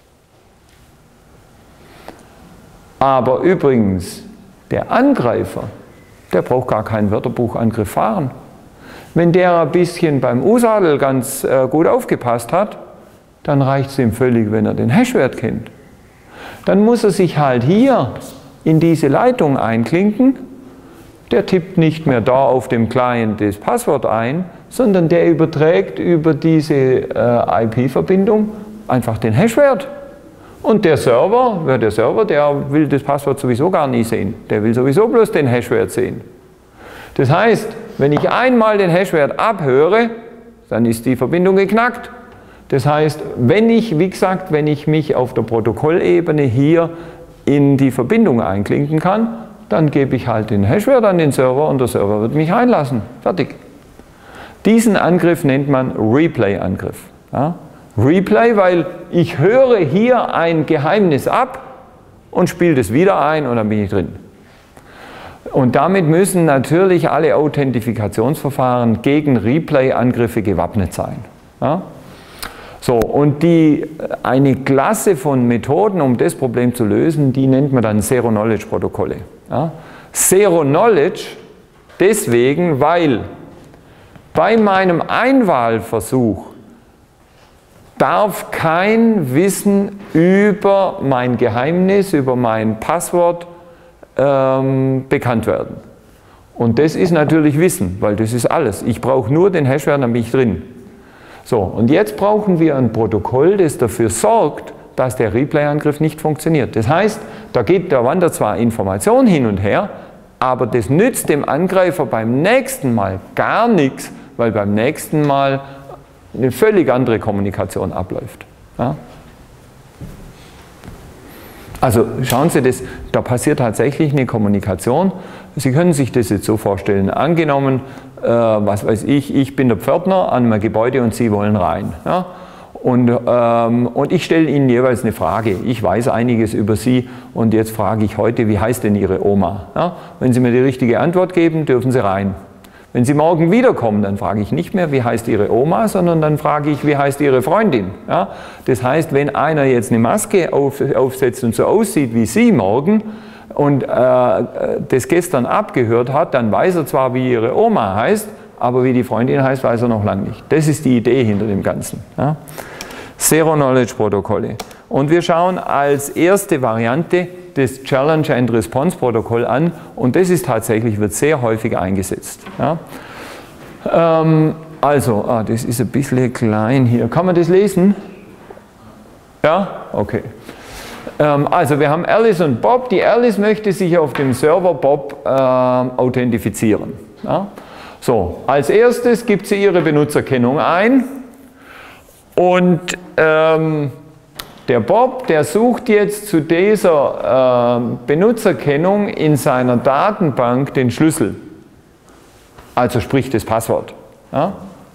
Aber übrigens, der Angreifer, der braucht gar keinen Wörterbuchangriff fahren. Wenn der ein bisschen beim U-Sadel ganz äh, gut aufgepasst hat, dann reicht es ihm völlig, wenn er den Hashwert kennt. Dann muss er sich halt hier in diese Leitung einklinken. Der tippt nicht mehr da auf dem Client das Passwort ein, sondern der überträgt über diese äh, I P-Verbindung einfach den Hashwert. Und der Server, der Server, der will das Passwort sowieso gar nie sehen. Der will sowieso bloß den Hashwert sehen. Das heißt, wenn ich einmal den Hashwert abhöre, dann ist die Verbindung geknackt. Das heißt, wenn ich, wie gesagt, wenn ich mich auf der Protokollebene hier in die Verbindung einklinken kann, dann gebe ich halt den Hashwert an den Server und der Server wird mich einlassen. Fertig. Diesen Angriff nennt man Replay-Angriff. Ja? Replay, weil ich höre hier ein Geheimnis ab und spiele das wieder ein und dann bin ich drin. Und damit müssen natürlich alle Authentifikationsverfahren gegen Replay-Angriffe gewappnet sein. Ja? So, und die, eine Klasse von Methoden, um das Problem zu lösen, die nennt man dann Zero-Knowledge-Protokolle. Ja? Zero-Knowledge deswegen, weil bei meinem Einwahlversuch darf kein Wissen über mein Geheimnis, über mein Passwort ähm, bekannt werden. Und das ist natürlich Wissen, weil das ist alles. Ich brauche nur den Hashwert, dann bin ich drin. So, und jetzt brauchen wir ein Protokoll, das dafür sorgt, dass der Replay-Angriff nicht funktioniert. Das heißt, da, geht, da wandert zwar Information hin und her, aber das nützt dem Angreifer beim nächsten Mal gar nichts, weil beim nächsten Mal eine völlig andere Kommunikation abläuft. Ja? Also schauen Sie, das, da passiert tatsächlich eine Kommunikation. Sie können sich das jetzt so vorstellen, angenommen, äh, was weiß ich, ich bin der Pförtner an einem Gebäude und Sie wollen rein. Ja? Und, ähm, und ich stelle Ihnen jeweils eine Frage. Ich weiß einiges über Sie und jetzt frage ich heute, wie heißt denn Ihre Oma? Ja? Wenn Sie mir die richtige Antwort geben, dürfen Sie rein. Wenn Sie morgen wiederkommen, dann frage ich nicht mehr, wie heißt Ihre Oma, sondern dann frage ich, wie heißt Ihre Freundin. Ja? Das heißt, wenn einer jetzt eine Maske auf, aufsetzt und so aussieht wie Sie morgen und äh, das gestern abgehört hat, dann weiß er zwar, wie Ihre Oma heißt, aber wie die Freundin heißt, weiß er noch lange nicht. Das ist die Idee hinter dem Ganzen. Ja? Zero-Knowledge-Protokolle. Und wir schauen als erste Variante das Challenge-and-Response-Protokoll an und das ist tatsächlich, wird sehr häufig eingesetzt. Ja? Ähm, also, ah, das ist ein bisschen klein hier. Kann man das lesen? Ja? Okay. Ähm, also wir haben Alice und Bob. Die Alice möchte sich auf dem Server Bob äh, authentifizieren. Ja? So, als erstes gibt sie ihre Benutzerkennung ein und ähm, der Bob, der sucht jetzt zu dieser äh, Benutzerkennung in seiner Datenbank den Schlüssel, also sprich das Passwort. Ja?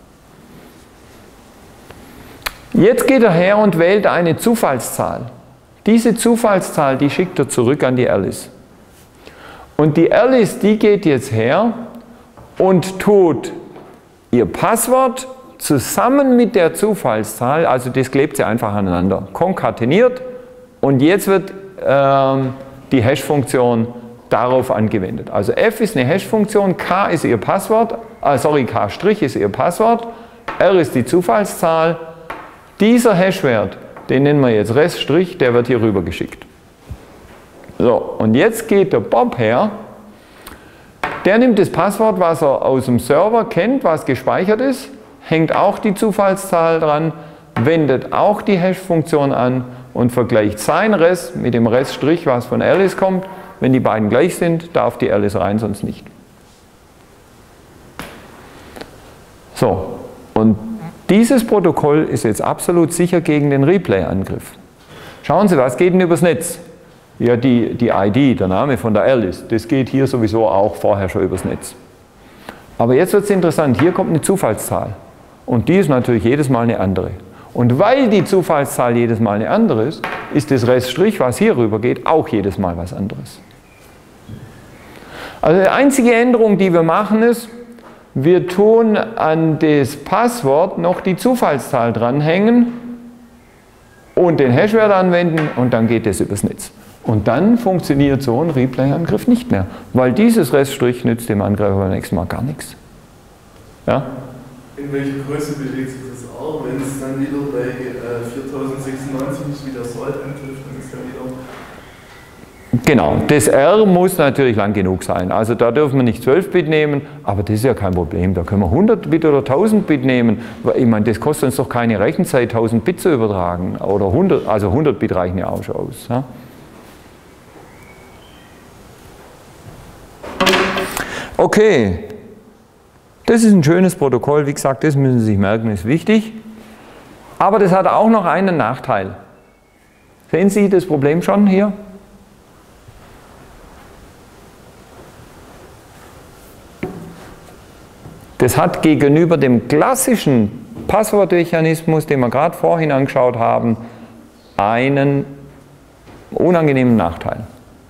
Jetzt geht er her und wählt eine Zufallszahl. Diese Zufallszahl, die schickt er zurück an die Alice. Und die Alice, die geht jetzt her und tut ihr Passwort zusammen mit der Zufallszahl, also das klebt sie einfach aneinander, konkateniert und jetzt wird ähm, die Hash-Funktion darauf angewendet. Also f ist eine Hash-Funktion, k ist ihr Passwort, äh, sorry, k' ist ihr Passwort, r ist die Zufallszahl. Dieser Hash-Wert, den nennen wir jetzt Rest', der wird hier rüber geschickt. So, und jetzt geht der Bob her, der nimmt das Passwort, was er aus dem Server kennt, was gespeichert ist, hängt auch die Zufallszahl dran, wendet auch die Hash-Funktion an und vergleicht sein Rest mit dem Rest', was von Alice kommt. Wenn die beiden gleich sind, darf die Alice rein, sonst nicht. So, und dieses Protokoll ist jetzt absolut sicher gegen den Replay-Angriff. Schauen Sie, was geht denn übers Netz? Ja, die, die I D, der Name von der Alice, das geht hier sowieso auch vorher schon übers Netz. Aber jetzt wird es interessant, hier kommt eine Zufallszahl. Und die ist natürlich jedes Mal eine andere. Und weil die Zufallszahl jedes Mal eine andere ist, ist das Rest', was hier rüber geht, auch jedes Mal was anderes. Also die einzige Änderung, die wir machen, ist, wir tun an das Passwort noch die Zufallszahl dranhängen und den Hashwert anwenden und dann geht das übers Netz. Und dann funktioniert so ein Replay-Angriff nicht mehr, weil dieses Rest' nützt dem Angreifer beim nächsten Mal gar nichts. Ja? In welcher Größe bewegt sich das R? Wenn es dann wieder bei äh, viertausendsechsundneunzig ist, wie der Salt-Angriff, dann ist dann wieder... Genau, das R muss natürlich lang genug sein. Also da dürfen wir nicht zwölf Bit nehmen, aber das ist ja kein Problem. Da können wir hundert Bit oder tausend Bit nehmen. Ich meine, das kostet uns doch keine Rechenzeit, tausend Bit zu übertragen. Oder hundert, also hundert Bit reichen ja auch schon aus. Ja? Okay, das ist ein schönes Protokoll. Wie gesagt, das müssen Sie sich merken, ist wichtig. Aber das hat auch noch einen Nachteil. Sehen Sie das Problem schon hier? Das hat gegenüber dem klassischen Passwortmechanismus, den wir gerade vorhin angeschaut haben, einen unangenehmen Nachteil.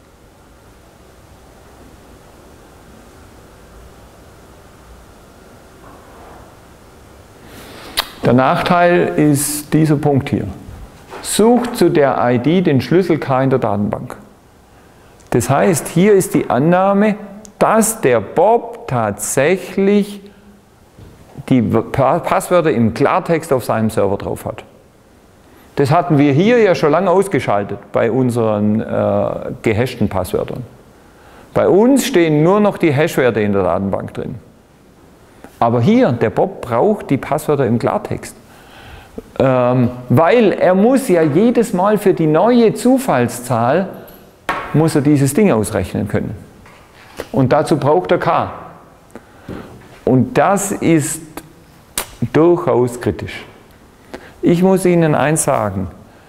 Der Nachteil ist dieser Punkt hier. Sucht zu der I D den Schlüssel K in der Datenbank. Das heißt, hier ist die Annahme, dass der Bob tatsächlich die Passwörter im Klartext auf seinem Server drauf hat. Das hatten wir hier ja schon lange ausgeschaltet bei unseren äh, gehashten Passwörtern. Bei uns stehen nur noch die Hashwerte in der Datenbank drin. Aber hier, der Bob braucht die Passwörter im Klartext. Ähm, weil er muss ja jedes Mal für die neue Zufallszahl, muss er dieses Ding ausrechnen können. Und dazu braucht er K. Und das ist durchaus kritisch. Ich muss Ihnen eins sagen,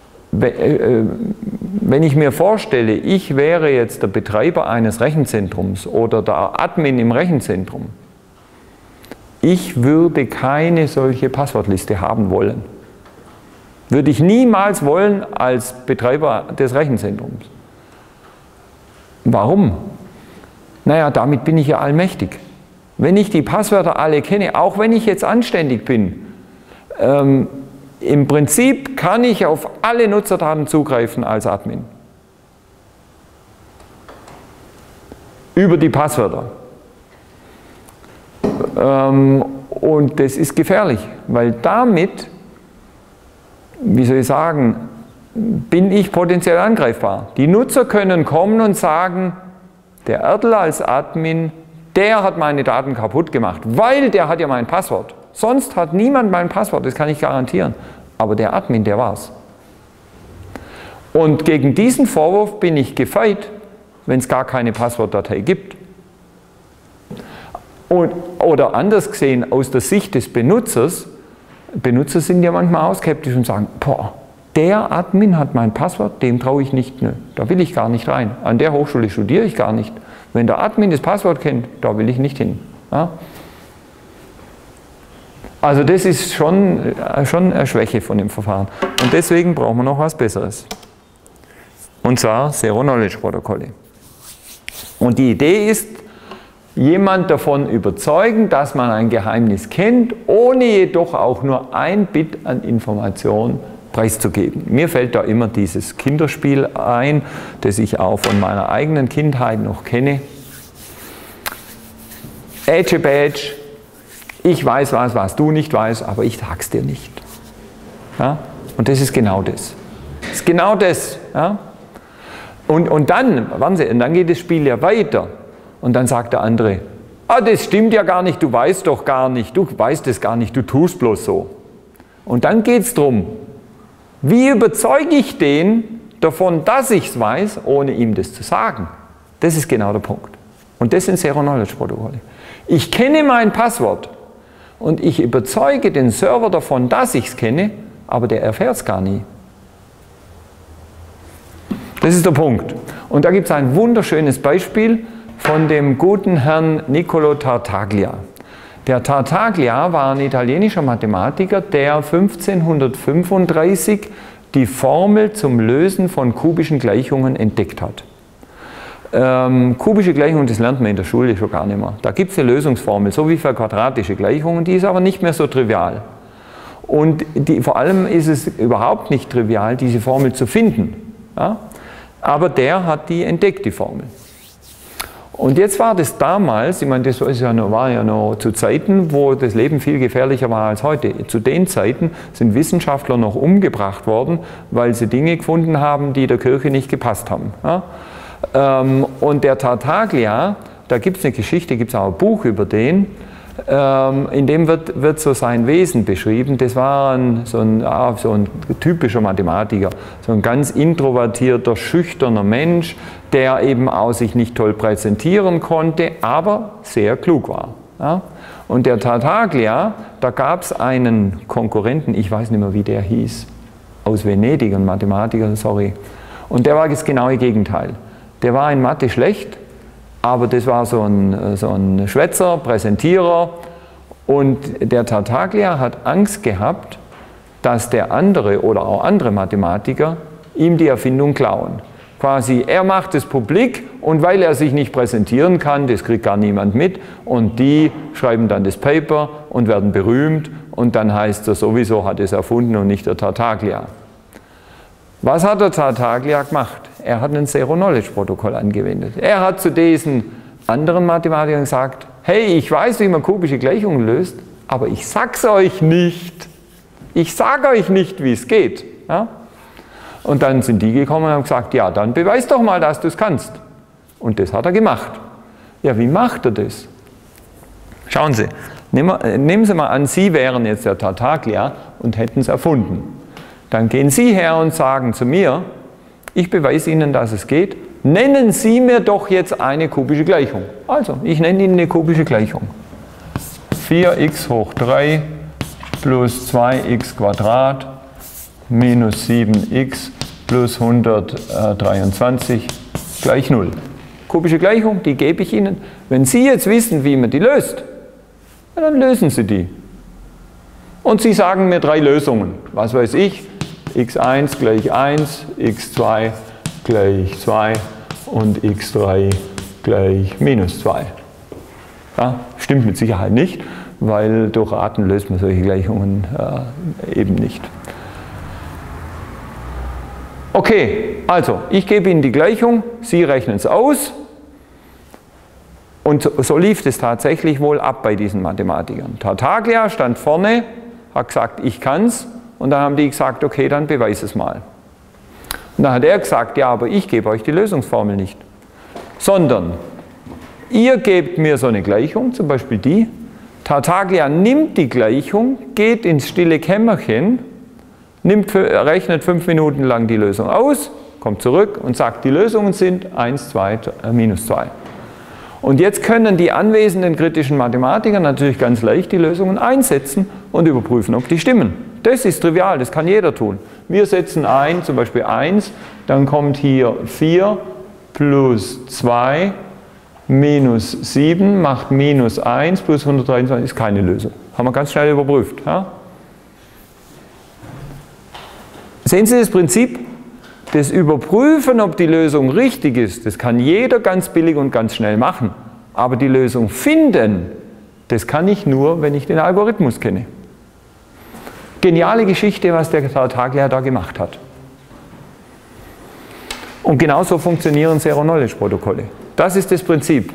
wenn ich mir vorstelle, ich wäre jetzt der Betreiber eines Rechenzentrums oder der Admin im Rechenzentrum, ich würde keine solche Passwortliste haben wollen. Würde ich niemals wollen als Betreiber des Rechenzentrums. Warum? Naja, damit bin ich ja allmächtig. Wenn ich die Passwörter alle kenne, auch wenn ich jetzt anständig bin, ähm, im Prinzip kann ich auf alle Nutzerdaten zugreifen als Admin. Über die Passwörter. Ähm, und das ist gefährlich, weil damit, wie soll ich sagen, bin ich potenziell angreifbar. Die Nutzer können kommen und sagen, der Erdl als Admin, der hat meine Daten kaputt gemacht, weil der hat ja mein Passwort. Sonst hat niemand mein Passwort, das kann ich garantieren. Aber der Admin, der war's. Und gegen diesen Vorwurf bin ich gefeit, wenn es gar keine Passwortdatei gibt. Und, oder anders gesehen, aus der Sicht des Benutzers, Benutzer sind ja manchmal auch skeptisch und sagen, boah, der Admin hat mein Passwort, dem traue ich nicht, nö, da will ich gar nicht rein. An der Hochschule studiere ich gar nicht. Wenn der Admin das Passwort kennt, da will ich nicht hin. Ja? Also das ist schon, schon eine Schwäche von dem Verfahren. Und deswegen brauchen wir noch was Besseres. Und zwar Zero-Knowledge-Protokolle. Und die Idee ist, jemand davon überzeugen, dass man ein Geheimnis kennt, ohne jedoch auch nur ein Bit an Information preiszugeben. Mir fällt da immer dieses Kinderspiel ein, das ich auch von meiner eigenen Kindheit noch kenne. Edge a Badge, ich weiß was, was du nicht weißt, aber ich sag's dir nicht. Ja? Und das ist genau das. Das ist genau das. Ja? Und, und dann, warten Sie, und dann geht das Spiel ja weiter. Und dann sagt der andere, ah, das stimmt ja gar nicht, du weißt doch gar nicht, du weißt es gar nicht, du tust bloß so. Und dann geht es darum, wie überzeuge ich den davon, dass ich es weiß, ohne ihm das zu sagen? Das ist genau der Punkt. Und das sind Zero-Knowledge-Protokolle. Ich kenne mein Passwort und ich überzeuge den Server davon, dass ich es kenne, aber der erfährt es gar nie. Das ist der Punkt. Und da gibt es ein wunderschönes Beispiel von dem guten Herrn Niccolo Tartaglia. Der Tartaglia war ein italienischer Mathematiker, der fünfzehnhundertfünfunddreißig die Formel zum Lösen von kubischen Gleichungen entdeckt hat. Ähm, kubische Gleichungen, das lernt man in der Schule schon gar nicht mehr. Da gibt es eine Lösungsformel, so wie für quadratische Gleichungen, die ist aber nicht mehr so trivial. Und die, vor allem ist es überhaupt nicht trivial, diese Formel zu finden. Ja? Aber der hat die entdeckt, die Formel. Und jetzt war das damals, ich meine, das ist ja noch, war ja noch zu Zeiten, wo das Leben viel gefährlicher war als heute. Zu den Zeiten sind Wissenschaftler noch umgebracht worden, weil sie Dinge gefunden haben, die der Kirche nicht gepasst haben. Ja? Ähm, und der Tartaglia, da gibt es eine Geschichte, gibt es auch ein Buch über den, ähm, in dem wird, wird so sein Wesen beschrieben. Das war ein, so, ein, ah, so ein typischer Mathematiker, so ein ganz introvertierter, schüchterner Mensch, der eben auch sich nicht toll präsentieren konnte, aber sehr klug war. Ja? Und der Tartaglia, da gab es einen Konkurrenten, ich weiß nicht mehr, wie der hieß, aus Venedig, ein Mathematiker, sorry. Und der war das genaue Gegenteil. Der war in Mathe schlecht, aber das war so ein, so ein Schwätzer, Präsentierer. Und der Tartaglia hat Angst gehabt, dass der andere oder auch andere Mathematiker ihm die Erfindung klauen. Quasi, er macht es publik und weil er sich nicht präsentieren kann, das kriegt gar niemand mit und die schreiben dann das Paper und werden berühmt und dann heißt er sowieso hat es erfunden und nicht der Tartaglia. Was hat der Tartaglia gemacht? Er hat ein Zero-Knowledge-Protokoll angewendet. Er hat zu diesen anderen Mathematikern gesagt, hey, ich weiß, wie man kubische Gleichungen löst, aber ich sag's euch nicht. Ich sage euch nicht, wie es geht. Ja? Und dann sind die gekommen und haben gesagt, ja, dann beweis doch mal, dass du es kannst. Und das hat er gemacht. Ja, wie macht er das? Schauen Sie, nehmen Sie mal an, Sie wären jetzt der Tartaglia und hätten es erfunden. Dann gehen Sie her und sagen zu mir, ich beweise Ihnen, dass es geht. Nennen Sie mir doch jetzt eine kubische Gleichung. Also, ich nenne Ihnen eine kubische Gleichung. vier x hoch drei plus zwei x Quadrat minus sieben x plus hundertdreiundzwanzig gleich null. Kubische Gleichung, die gebe ich Ihnen. Wenn Sie jetzt wissen, wie man die löst, dann lösen Sie die. Und Sie sagen mir drei Lösungen. Was weiß ich? x eins gleich eins, x zwei gleich zwei und x drei gleich minus zwei. Ja, stimmt mit Sicherheit nicht, weil durch Raten löst man solche Gleichungen äh, eben nicht. Okay, also ich gebe Ihnen die Gleichung, Sie rechnen es aus und so, so lief es tatsächlich wohl ab bei diesen Mathematikern. Tartaglia stand vorne, hat gesagt, ich kann's. Und dann haben die gesagt, okay, dann beweis es mal. Und dann hat er gesagt, ja, aber ich gebe euch die Lösungsformel nicht. Sondern, ihr gebt mir so eine Gleichung, zum Beispiel die. Tartaglia nimmt die Gleichung, geht ins stille Kämmerchen, nimmt, rechnet fünf Minuten lang die Lösung aus kommt zurück und sagt, die Lösungen sind eins, zwei, minus zwei. Und jetzt können die anwesenden kritischen Mathematiker natürlich ganz leicht die Lösungen einsetzen und überprüfen, ob die stimmen. Das ist trivial, das kann jeder tun. Wir setzen ein, zum Beispiel eins, dann kommt hier vier plus zwei minus sieben macht minus eins plus hundertdreiundzwanzig ist keine Lösung. Haben wir ganz schnell überprüft. Ja? Sehen Sie das Prinzip? Das Überprüfen, ob die Lösung richtig ist, das kann jeder ganz billig und ganz schnell machen. Aber die Lösung finden, das kann ich nur, wenn ich den Algorithmus kenne. Geniale Geschichte, was der Tartaglia da gemacht hat. Und genauso funktionieren Zero-Knowledge-Protokolle. Das ist das Prinzip.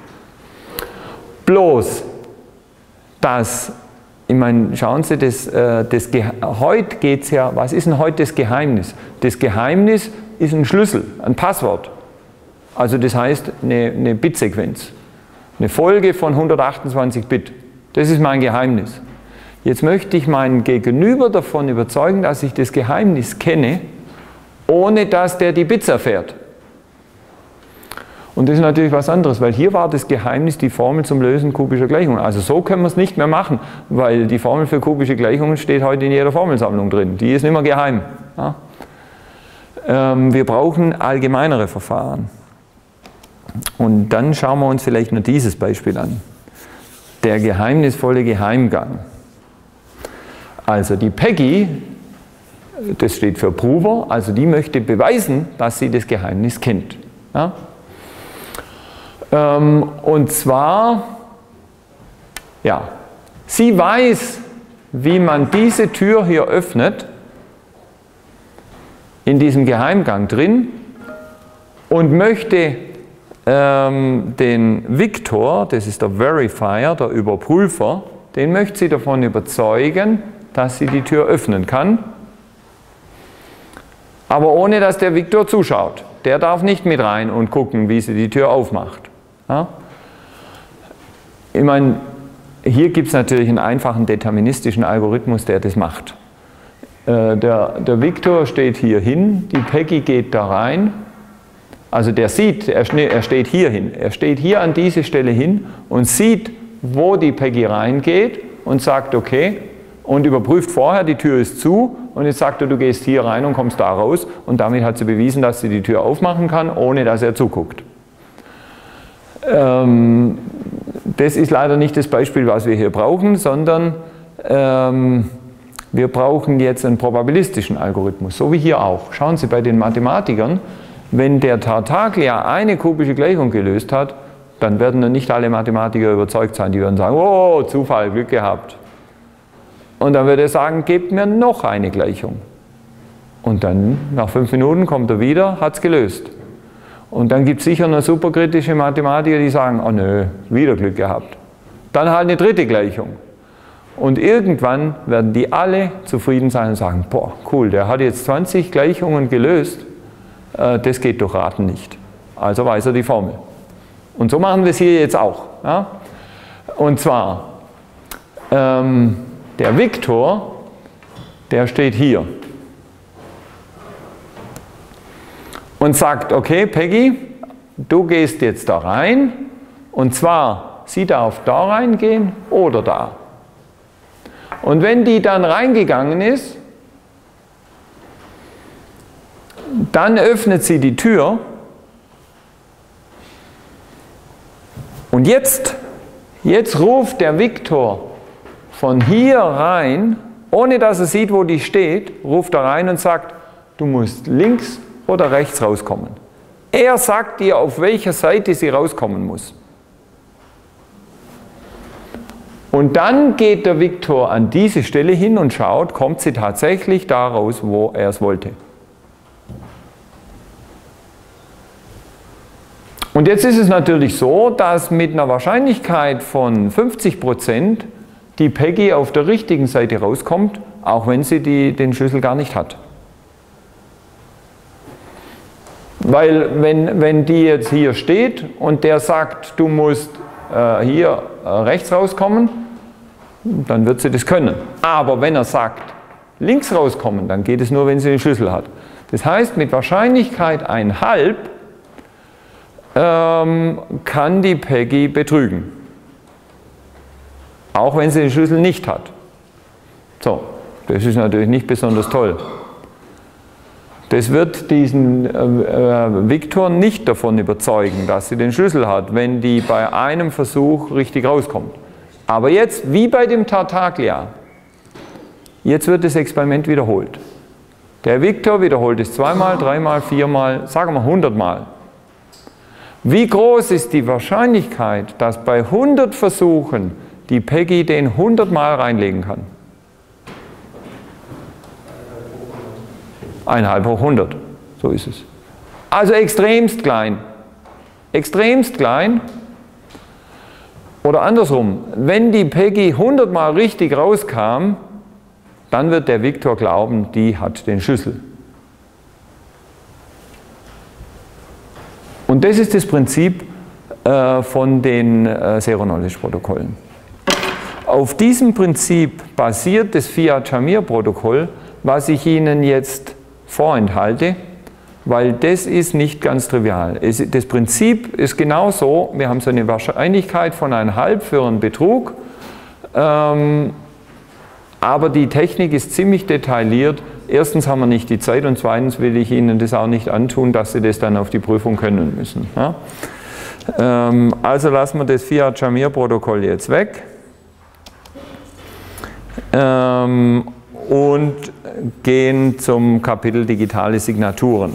Bloß, dass, ich meine, schauen Sie, das, das, heute geht es ja, was ist denn heute das Geheimnis? Das Geheimnis ist ein Schlüssel, ein Passwort. Also das heißt eine, eine Bitsequenz. Eine Folge von hundertachtundzwanzig Bit. Das ist mein Geheimnis. Jetzt möchte ich meinen Gegenüber davon überzeugen, dass ich das Geheimnis kenne, ohne dass der die Bits erfährt. Und das ist natürlich was anderes, weil hier war das Geheimnis die Formel zum Lösen kubischer Gleichungen. Also so können wir es nicht mehr machen, weil die Formel für kubische Gleichungen steht heute in jeder Formelsammlung drin. Die ist nicht mehr geheim. Ja? Ähm, wir brauchen allgemeinere Verfahren. Und dann schauen wir uns vielleicht nur dieses Beispiel an. Der geheimnisvolle Geheimgang. Also die Peggy, das steht für Prover, also die möchte beweisen, dass sie das Geheimnis kennt. Ja? Ähm, und zwar, ja, sie weiß, wie man diese Tür hier öffnet, in diesem Geheimgang drin, und möchte ähm, den Viktor, das ist der Verifier, der Überprüfer, den möchte sie davon überzeugen, dass sie die Tür öffnen kann, aber ohne dass der Viktor zuschaut. Der darf nicht mit rein und gucken, wie sie die Tür aufmacht. Ja? Ich meine, hier gibt es natürlich einen einfachen deterministischen Algorithmus, der das macht. Äh, der, der Viktor steht hier hin, die Peggy geht da rein, also der sieht, er, er steht hier hin, er steht hier an diese Stelle hin und sieht, wo die Peggy reingeht und sagt, okay, und überprüft vorher, die Tür ist zu, und jetzt sagt er, du gehst hier rein und kommst da raus, und damit hat sie bewiesen, dass sie die Tür aufmachen kann, ohne dass er zuguckt. Ähm, das ist leider nicht das Beispiel, was wir hier brauchen, sondern ähm, wir brauchen jetzt einen probabilistischen Algorithmus, so wie hier auch. Schauen Sie, bei den Mathematikern, wenn der Tartaglia eine kubische Gleichung gelöst hat, dann werden dann nicht alle Mathematiker überzeugt sein, die werden sagen, oh, Zufall, Glück gehabt. Und dann würde er sagen, gebt mir noch eine Gleichung. Und dann, nach fünf Minuten, kommt er wieder, hat es gelöst. Und dann gibt es sicher noch superkritische Mathematiker, die sagen, oh nö, wieder Glück gehabt. Dann halt eine dritte Gleichung. Und irgendwann werden die alle zufrieden sein und sagen, boah, cool, der hat jetzt zwanzig Gleichungen gelöst, äh, das geht durch Raten nicht. Also weiß er die Formel. Und so machen wir es hier jetzt auch. Ja? Und zwar, ähm, der Viktor, der steht hier und sagt, okay, Peggy, du gehst jetzt da rein, und zwar, sie darf da reingehen oder da. Und wenn die dann reingegangen ist, dann öffnet sie die Tür, und jetzt, jetzt ruft der Viktor von hier rein, ohne dass er sieht, wo die steht, ruft er rein und sagt, du musst links oder rechts rauskommen. Er sagt dir, auf welcher Seite sie rauskommen muss. Und dann geht der Viktor an diese Stelle hin und schaut, kommt sie tatsächlich da raus, wo er es wollte. Und jetzt ist es natürlich so, dass mit einer Wahrscheinlichkeit von fünfzig Prozent die Peggy auf der richtigen Seite rauskommt, auch wenn sie die, den Schlüssel gar nicht hat. Weil wenn, wenn die jetzt hier steht und der sagt, du musst äh, hier äh, rechts rauskommen, dann wird sie das können. Aber wenn er sagt, links rauskommen, dann geht es nur, wenn sie den Schlüssel hat. Das heißt, mit Wahrscheinlichkeit ein halb ähm, kann die Peggy betrügen. Auch wenn sie den Schlüssel nicht hat. So, das ist natürlich nicht besonders toll. Das wird diesen äh, äh, Viktor nicht davon überzeugen, dass sie den Schlüssel hat, wenn die bei einem Versuch richtig rauskommt. Aber jetzt, wie bei dem Tartaglia, jetzt wird das Experiment wiederholt. Der Viktor wiederholt es zweimal, dreimal, viermal, sagen wir hundertmal. Wie groß ist die Wahrscheinlichkeit, dass bei hundert Versuchen die Peggy den hundertmal reinlegen kann? Einhalb hoch hundert, so ist es. Also extremst klein. Extremst klein. Oder andersrum, wenn die Peggy hundertmal richtig rauskam, dann wird der Viktor glauben, die hat den Schlüssel. Und das ist das Prinzip äh, von den äh, Zero-Knowledge-Protokollen. Auf diesem Prinzip basiert das Fiat-Shamir-Protokoll, was ich Ihnen jetzt vorenthalte, weil das ist nicht ganz trivial. Es, das Prinzip ist genau so, wir haben so eine Wahrscheinlichkeit von ein halb für einen Betrug, ähm, aber die Technik ist ziemlich detailliert. Erstens haben wir nicht die Zeit und zweitens will ich Ihnen das auch nicht antun, dass Sie das dann auf die Prüfung können müssen. Ja? Ähm, also lassen wir das Fiat-Shamir-Protokoll jetzt weg. Ähm, und gehen zum Kapitel digitale Signaturen.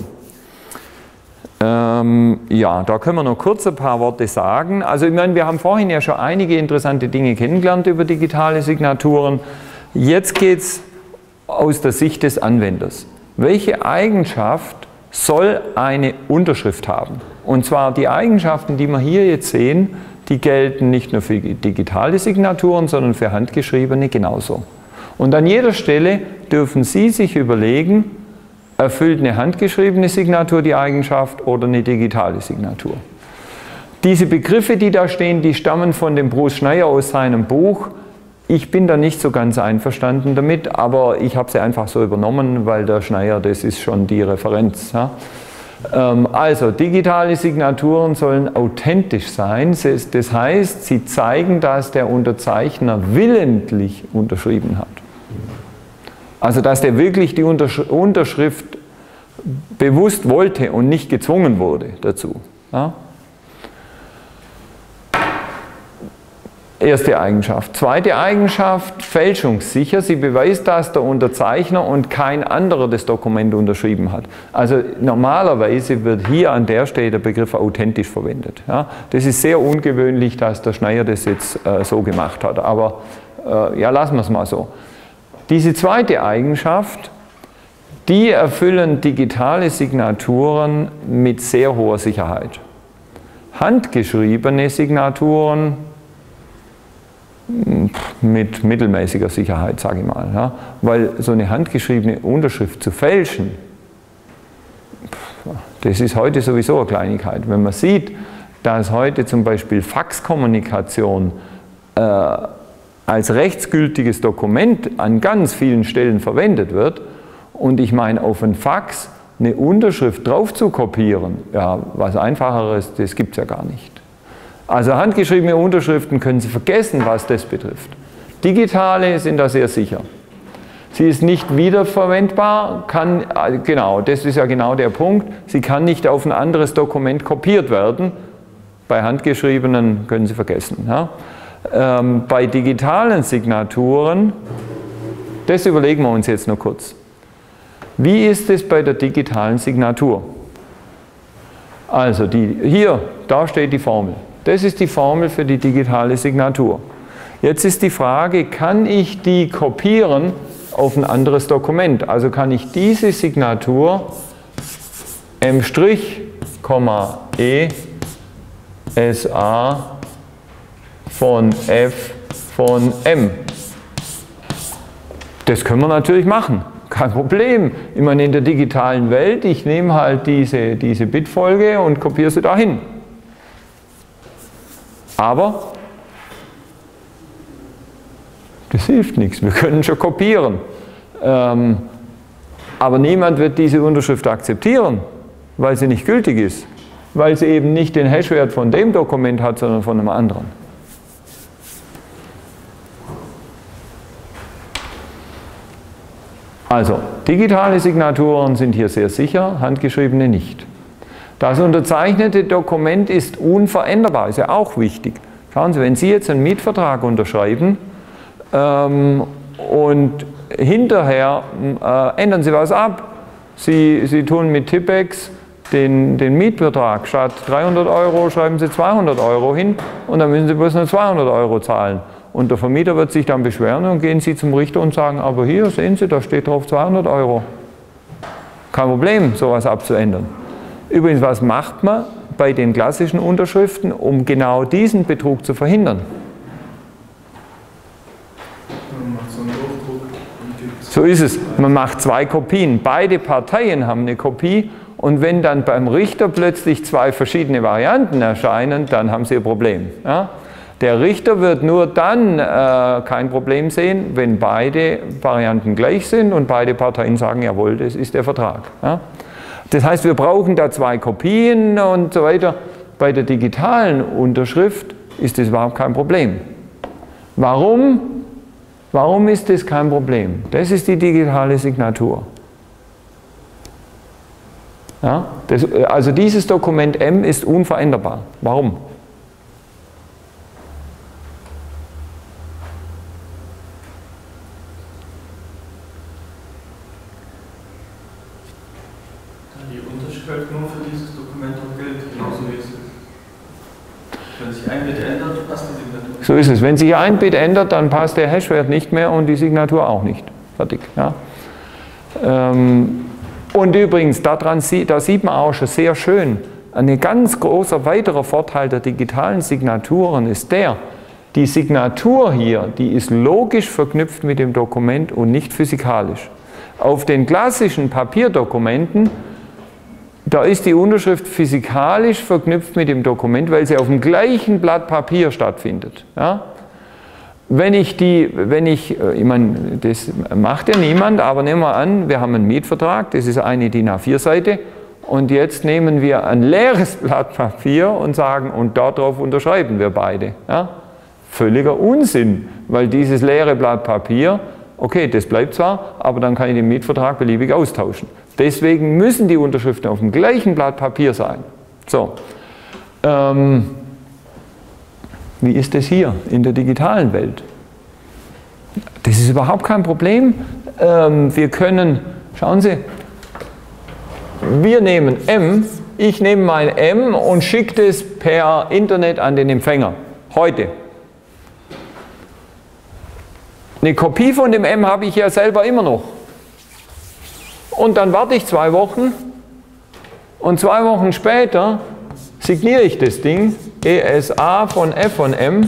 Ähm, ja, da können wir noch kurz ein paar Worte sagen. Also ich meine, wir haben vorhin ja schon einige interessante Dinge kennengelernt über digitale Signaturen. Jetzt geht es aus der Sicht des Anwenders. Welche Eigenschaft soll eine Unterschrift haben? Und zwar die Eigenschaften, die wir hier jetzt sehen, die gelten nicht nur für digitale Signaturen, sondern für handgeschriebene genauso. Und an jeder Stelle dürfen Sie sich überlegen, erfüllt eine handgeschriebene Signatur die Eigenschaft oder eine digitale Signatur. Diese Begriffe, die da stehen, die stammen von dem Bruce Schneier aus seinem Buch. Ich bin da nicht so ganz einverstanden damit, aber ich habe sie einfach so übernommen, weil der Schneier, das ist schon die Referenz. Ja. Also, digitale Signaturen sollen authentisch sein. Das heißt, sie zeigen, dass der Unterzeichner willentlich unterschrieben hat. Also, dass der wirklich die Unterschrift bewusst wollte und nicht gezwungen wurde dazu. Ja? Erste Eigenschaft. Zweite Eigenschaft, fälschungssicher. Sie beweist, dass der Unterzeichner und kein anderer das Dokument unterschrieben hat. Also normalerweise wird hier an der Stelle der Begriff authentisch verwendet. Ja? Das ist sehr ungewöhnlich, dass der Schneier das jetzt äh, so gemacht hat. Aber äh, ja, lassen wir es mal so. Diese zweite Eigenschaft, die erfüllen digitale Signaturen mit sehr hoher Sicherheit. Handgeschriebene Signaturen mit mittelmäßiger Sicherheit, sage ich mal. Ja? Weil so eine handgeschriebene Unterschrift zu fälschen, das ist heute sowieso eine Kleinigkeit. Wenn man sieht, dass heute zum Beispiel Faxkommunikation äh, als rechtsgültiges Dokument an ganz vielen Stellen verwendet wird und ich meine, auf ein Fax eine Unterschrift drauf zu kopieren, ja, was Einfacheres, das gibt es ja gar nicht. Also handgeschriebene Unterschriften können Sie vergessen, was das betrifft. Digitale sind da sehr sicher. Sie ist nicht wiederverwendbar, kann, genau, das ist ja genau der Punkt, sie kann nicht auf ein anderes Dokument kopiert werden. Bei handgeschriebenen können Sie vergessen. Ja. Ähm, bei digitalen Signaturen, das überlegen wir uns jetzt noch kurz. Wie ist es bei der digitalen Signatur? Also die, hier, da steht die Formel. Das ist die Formel für die digitale Signatur. Jetzt ist die Frage, kann ich die kopieren auf ein anderes Dokument? Also kann ich diese Signatur M', E, S A von F von M. Das können wir natürlich machen. Kein Problem. Ich meine, in der digitalen Welt, ich nehme halt diese, diese Bitfolge und kopiere sie dahin. Aber das hilft nichts. Wir können schon kopieren. Ähm, Aber niemand wird diese Unterschrift akzeptieren, weil sie nicht gültig ist, weil sie eben nicht den Hashwert von dem Dokument hat, sondern von einem anderen. Also, digitale Signaturen sind hier sehr sicher, handgeschriebene nicht. Das unterzeichnete Dokument ist unveränderbar, ist ja auch wichtig. Schauen Sie, wenn Sie jetzt einen Mietvertrag unterschreiben ähm, und hinterher äh, ändern Sie was ab, Sie, Sie tun mit Tippex den, den Mietvertrag, statt dreihundert Euro schreiben Sie zweihundert Euro hin und dann müssen Sie bloß nur zweihundert Euro zahlen. Und der Vermieter wird sich dann beschweren und gehen Sie zum Richter und sagen, aber hier, sehen Sie, da steht drauf zweihundert Euro. Kein Problem, sowas abzuändern. Übrigens, was macht man bei den klassischen Unterschriften, um genau diesen Betrug zu verhindern? Man macht so einen Aufdruck und gibt So ist es. Man macht zwei Kopien. Beide Parteien haben eine Kopie und wenn dann beim Richter plötzlich zwei verschiedene Varianten erscheinen, dann haben Sie ein Problem. Ja? Der Richter wird nur dann äh, kein Problem sehen, wenn beide Varianten gleich sind und beide Parteien sagen, jawohl, das ist der Vertrag. Ja? Das heißt, wir brauchen da zwei Kopien und so weiter. Bei der digitalen Unterschrift ist das überhaupt kein Problem. Warum? Warum ist das kein Problem? Das ist die digitale Signatur. Ja? Das, also dieses Dokument M ist unveränderbar. Warum? Halt nur für dieses Dokument auch gilt, genauso wie es ist. Wenn sich ein Bit ändert, passt die Signatur. So ist es. Wenn sich ein Bit ändert, dann passt der Hashwert nicht mehr und die Signatur auch nicht. Fertig. Ja. Ähm, und übrigens, daran, da sieht man auch schon sehr schön, ein ganz großer weiterer Vorteil der digitalen Signaturen ist der, die Signatur hier, die ist logisch verknüpft mit dem Dokument und nicht physikalisch. Auf den klassischen Papierdokumenten da ist die Unterschrift physikalisch verknüpft mit dem Dokument, weil sie auf dem gleichen Blatt Papier stattfindet. Ja? Wenn ich die, wenn ich, ich meine, das macht ja niemand, aber nehmen wir an, wir haben einen Mietvertrag, das ist eine D I N A vier Seite und jetzt nehmen wir ein leeres Blatt Papier und sagen, und darauf unterschreiben wir beide. Ja? Völliger Unsinn, weil dieses leere Blatt Papier, okay, das bleibt zwar, aber dann kann ich den Mietvertrag beliebig austauschen. Deswegen müssen die Unterschriften auf dem gleichen Blatt Papier sein. So, ähm, wie ist das hier in der digitalen Welt? Das ist überhaupt kein Problem. Ähm, wir können, schauen Sie, wir nehmen M, ich nehme mein M und schicke das per Internet an den Empfänger, heute. Eine Kopie von dem M habe ich ja selber immer noch. Und dann warte ich zwei Wochen und zwei Wochen später signiere ich das Ding, E S A von F von M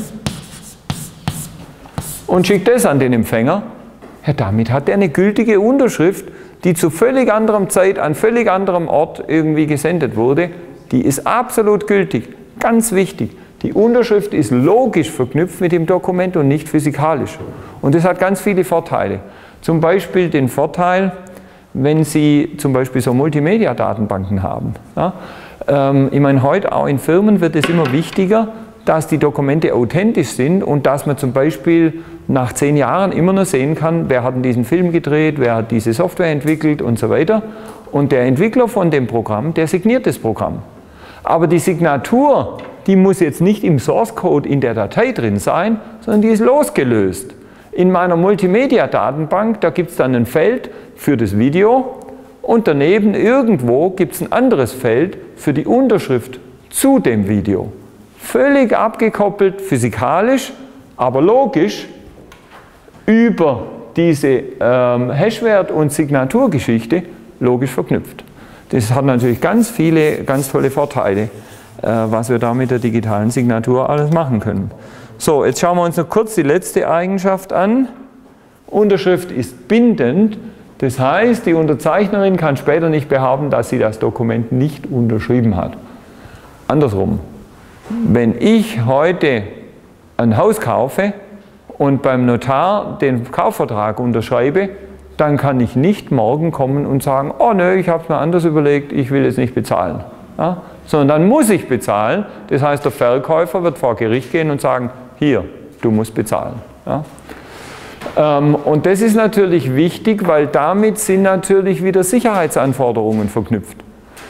und schicke das an den Empfänger. Ja, damit hat er eine gültige Unterschrift, die zu völlig anderem Zeit, an völlig anderem Ort irgendwie gesendet wurde. Die ist absolut gültig. Ganz wichtig. Die Unterschrift ist logisch verknüpft mit dem Dokument und nicht physikalisch. Und das hat ganz viele Vorteile. Zum Beispiel den Vorteil, wenn Sie zum Beispiel so Multimedia-Datenbanken haben. Ja, ähm, ich meine, heute auch in Firmen wird es immer wichtiger, dass die Dokumente authentisch sind und dass man zum Beispiel nach zehn Jahren immer noch sehen kann, wer hat diesen Film gedreht, wer hat diese Software entwickelt und so weiter. Und der Entwickler von dem Programm, der signiert das Programm. Aber die Signatur, die muss jetzt nicht im Source Code in der Datei drin sein, sondern die ist losgelöst. In meiner Multimedia-Datenbank, da gibt es dann ein Feld für das Video und daneben irgendwo gibt es ein anderes Feld für die Unterschrift zu dem Video. Völlig abgekoppelt, physikalisch, aber logisch über diese ähm, Hashwert- und Signaturgeschichte logisch verknüpft. Das hat natürlich ganz viele, ganz tolle Vorteile, äh, was wir da mit der digitalen Signatur alles machen können. So, jetzt schauen wir uns noch kurz die letzte Eigenschaft an. Unterschrift ist bindend, das heißt, die Unterzeichnerin kann später nicht behaupten, dass sie das Dokument nicht unterschrieben hat. Andersrum, wenn ich heute ein Haus kaufe und beim Notar den Kaufvertrag unterschreibe, dann kann ich nicht morgen kommen und sagen, oh nö, ich habe es mir anders überlegt, ich will jetzt nicht bezahlen. Ja? Sondern dann muss ich bezahlen. Das heißt, der Verkäufer wird vor Gericht gehen und sagen, hier, du musst bezahlen. Ja? Ähm, und das ist natürlich wichtig, weil damit sind natürlich wieder Sicherheitsanforderungen verknüpft.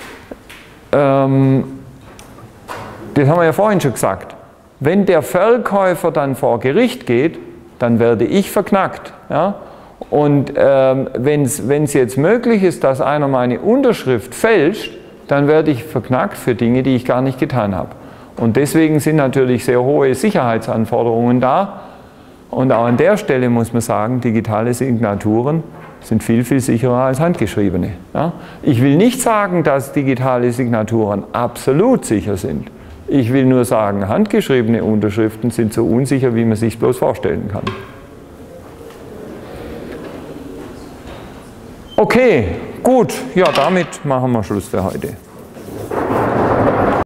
Ähm, das haben wir ja vorhin schon gesagt. Wenn der Verkäufer dann vor Gericht geht, dann werde ich verknackt. Ja? Und ähm, wenn es jetzt möglich ist, dass einer meine Unterschrift fälscht, dann werde ich verknackt für Dinge, die ich gar nicht getan habe. Und deswegen sind natürlich sehr hohe Sicherheitsanforderungen da. Und auch an der Stelle muss man sagen, digitale Signaturen sind viel, viel sicherer als handgeschriebene. Ja? Ich will nicht sagen, dass digitale Signaturen absolut sicher sind. Ich will nur sagen, handgeschriebene Unterschriften sind so unsicher, wie man sich bloß vorstellen kann. Okay, gut, ja, damit machen wir Schluss für heute.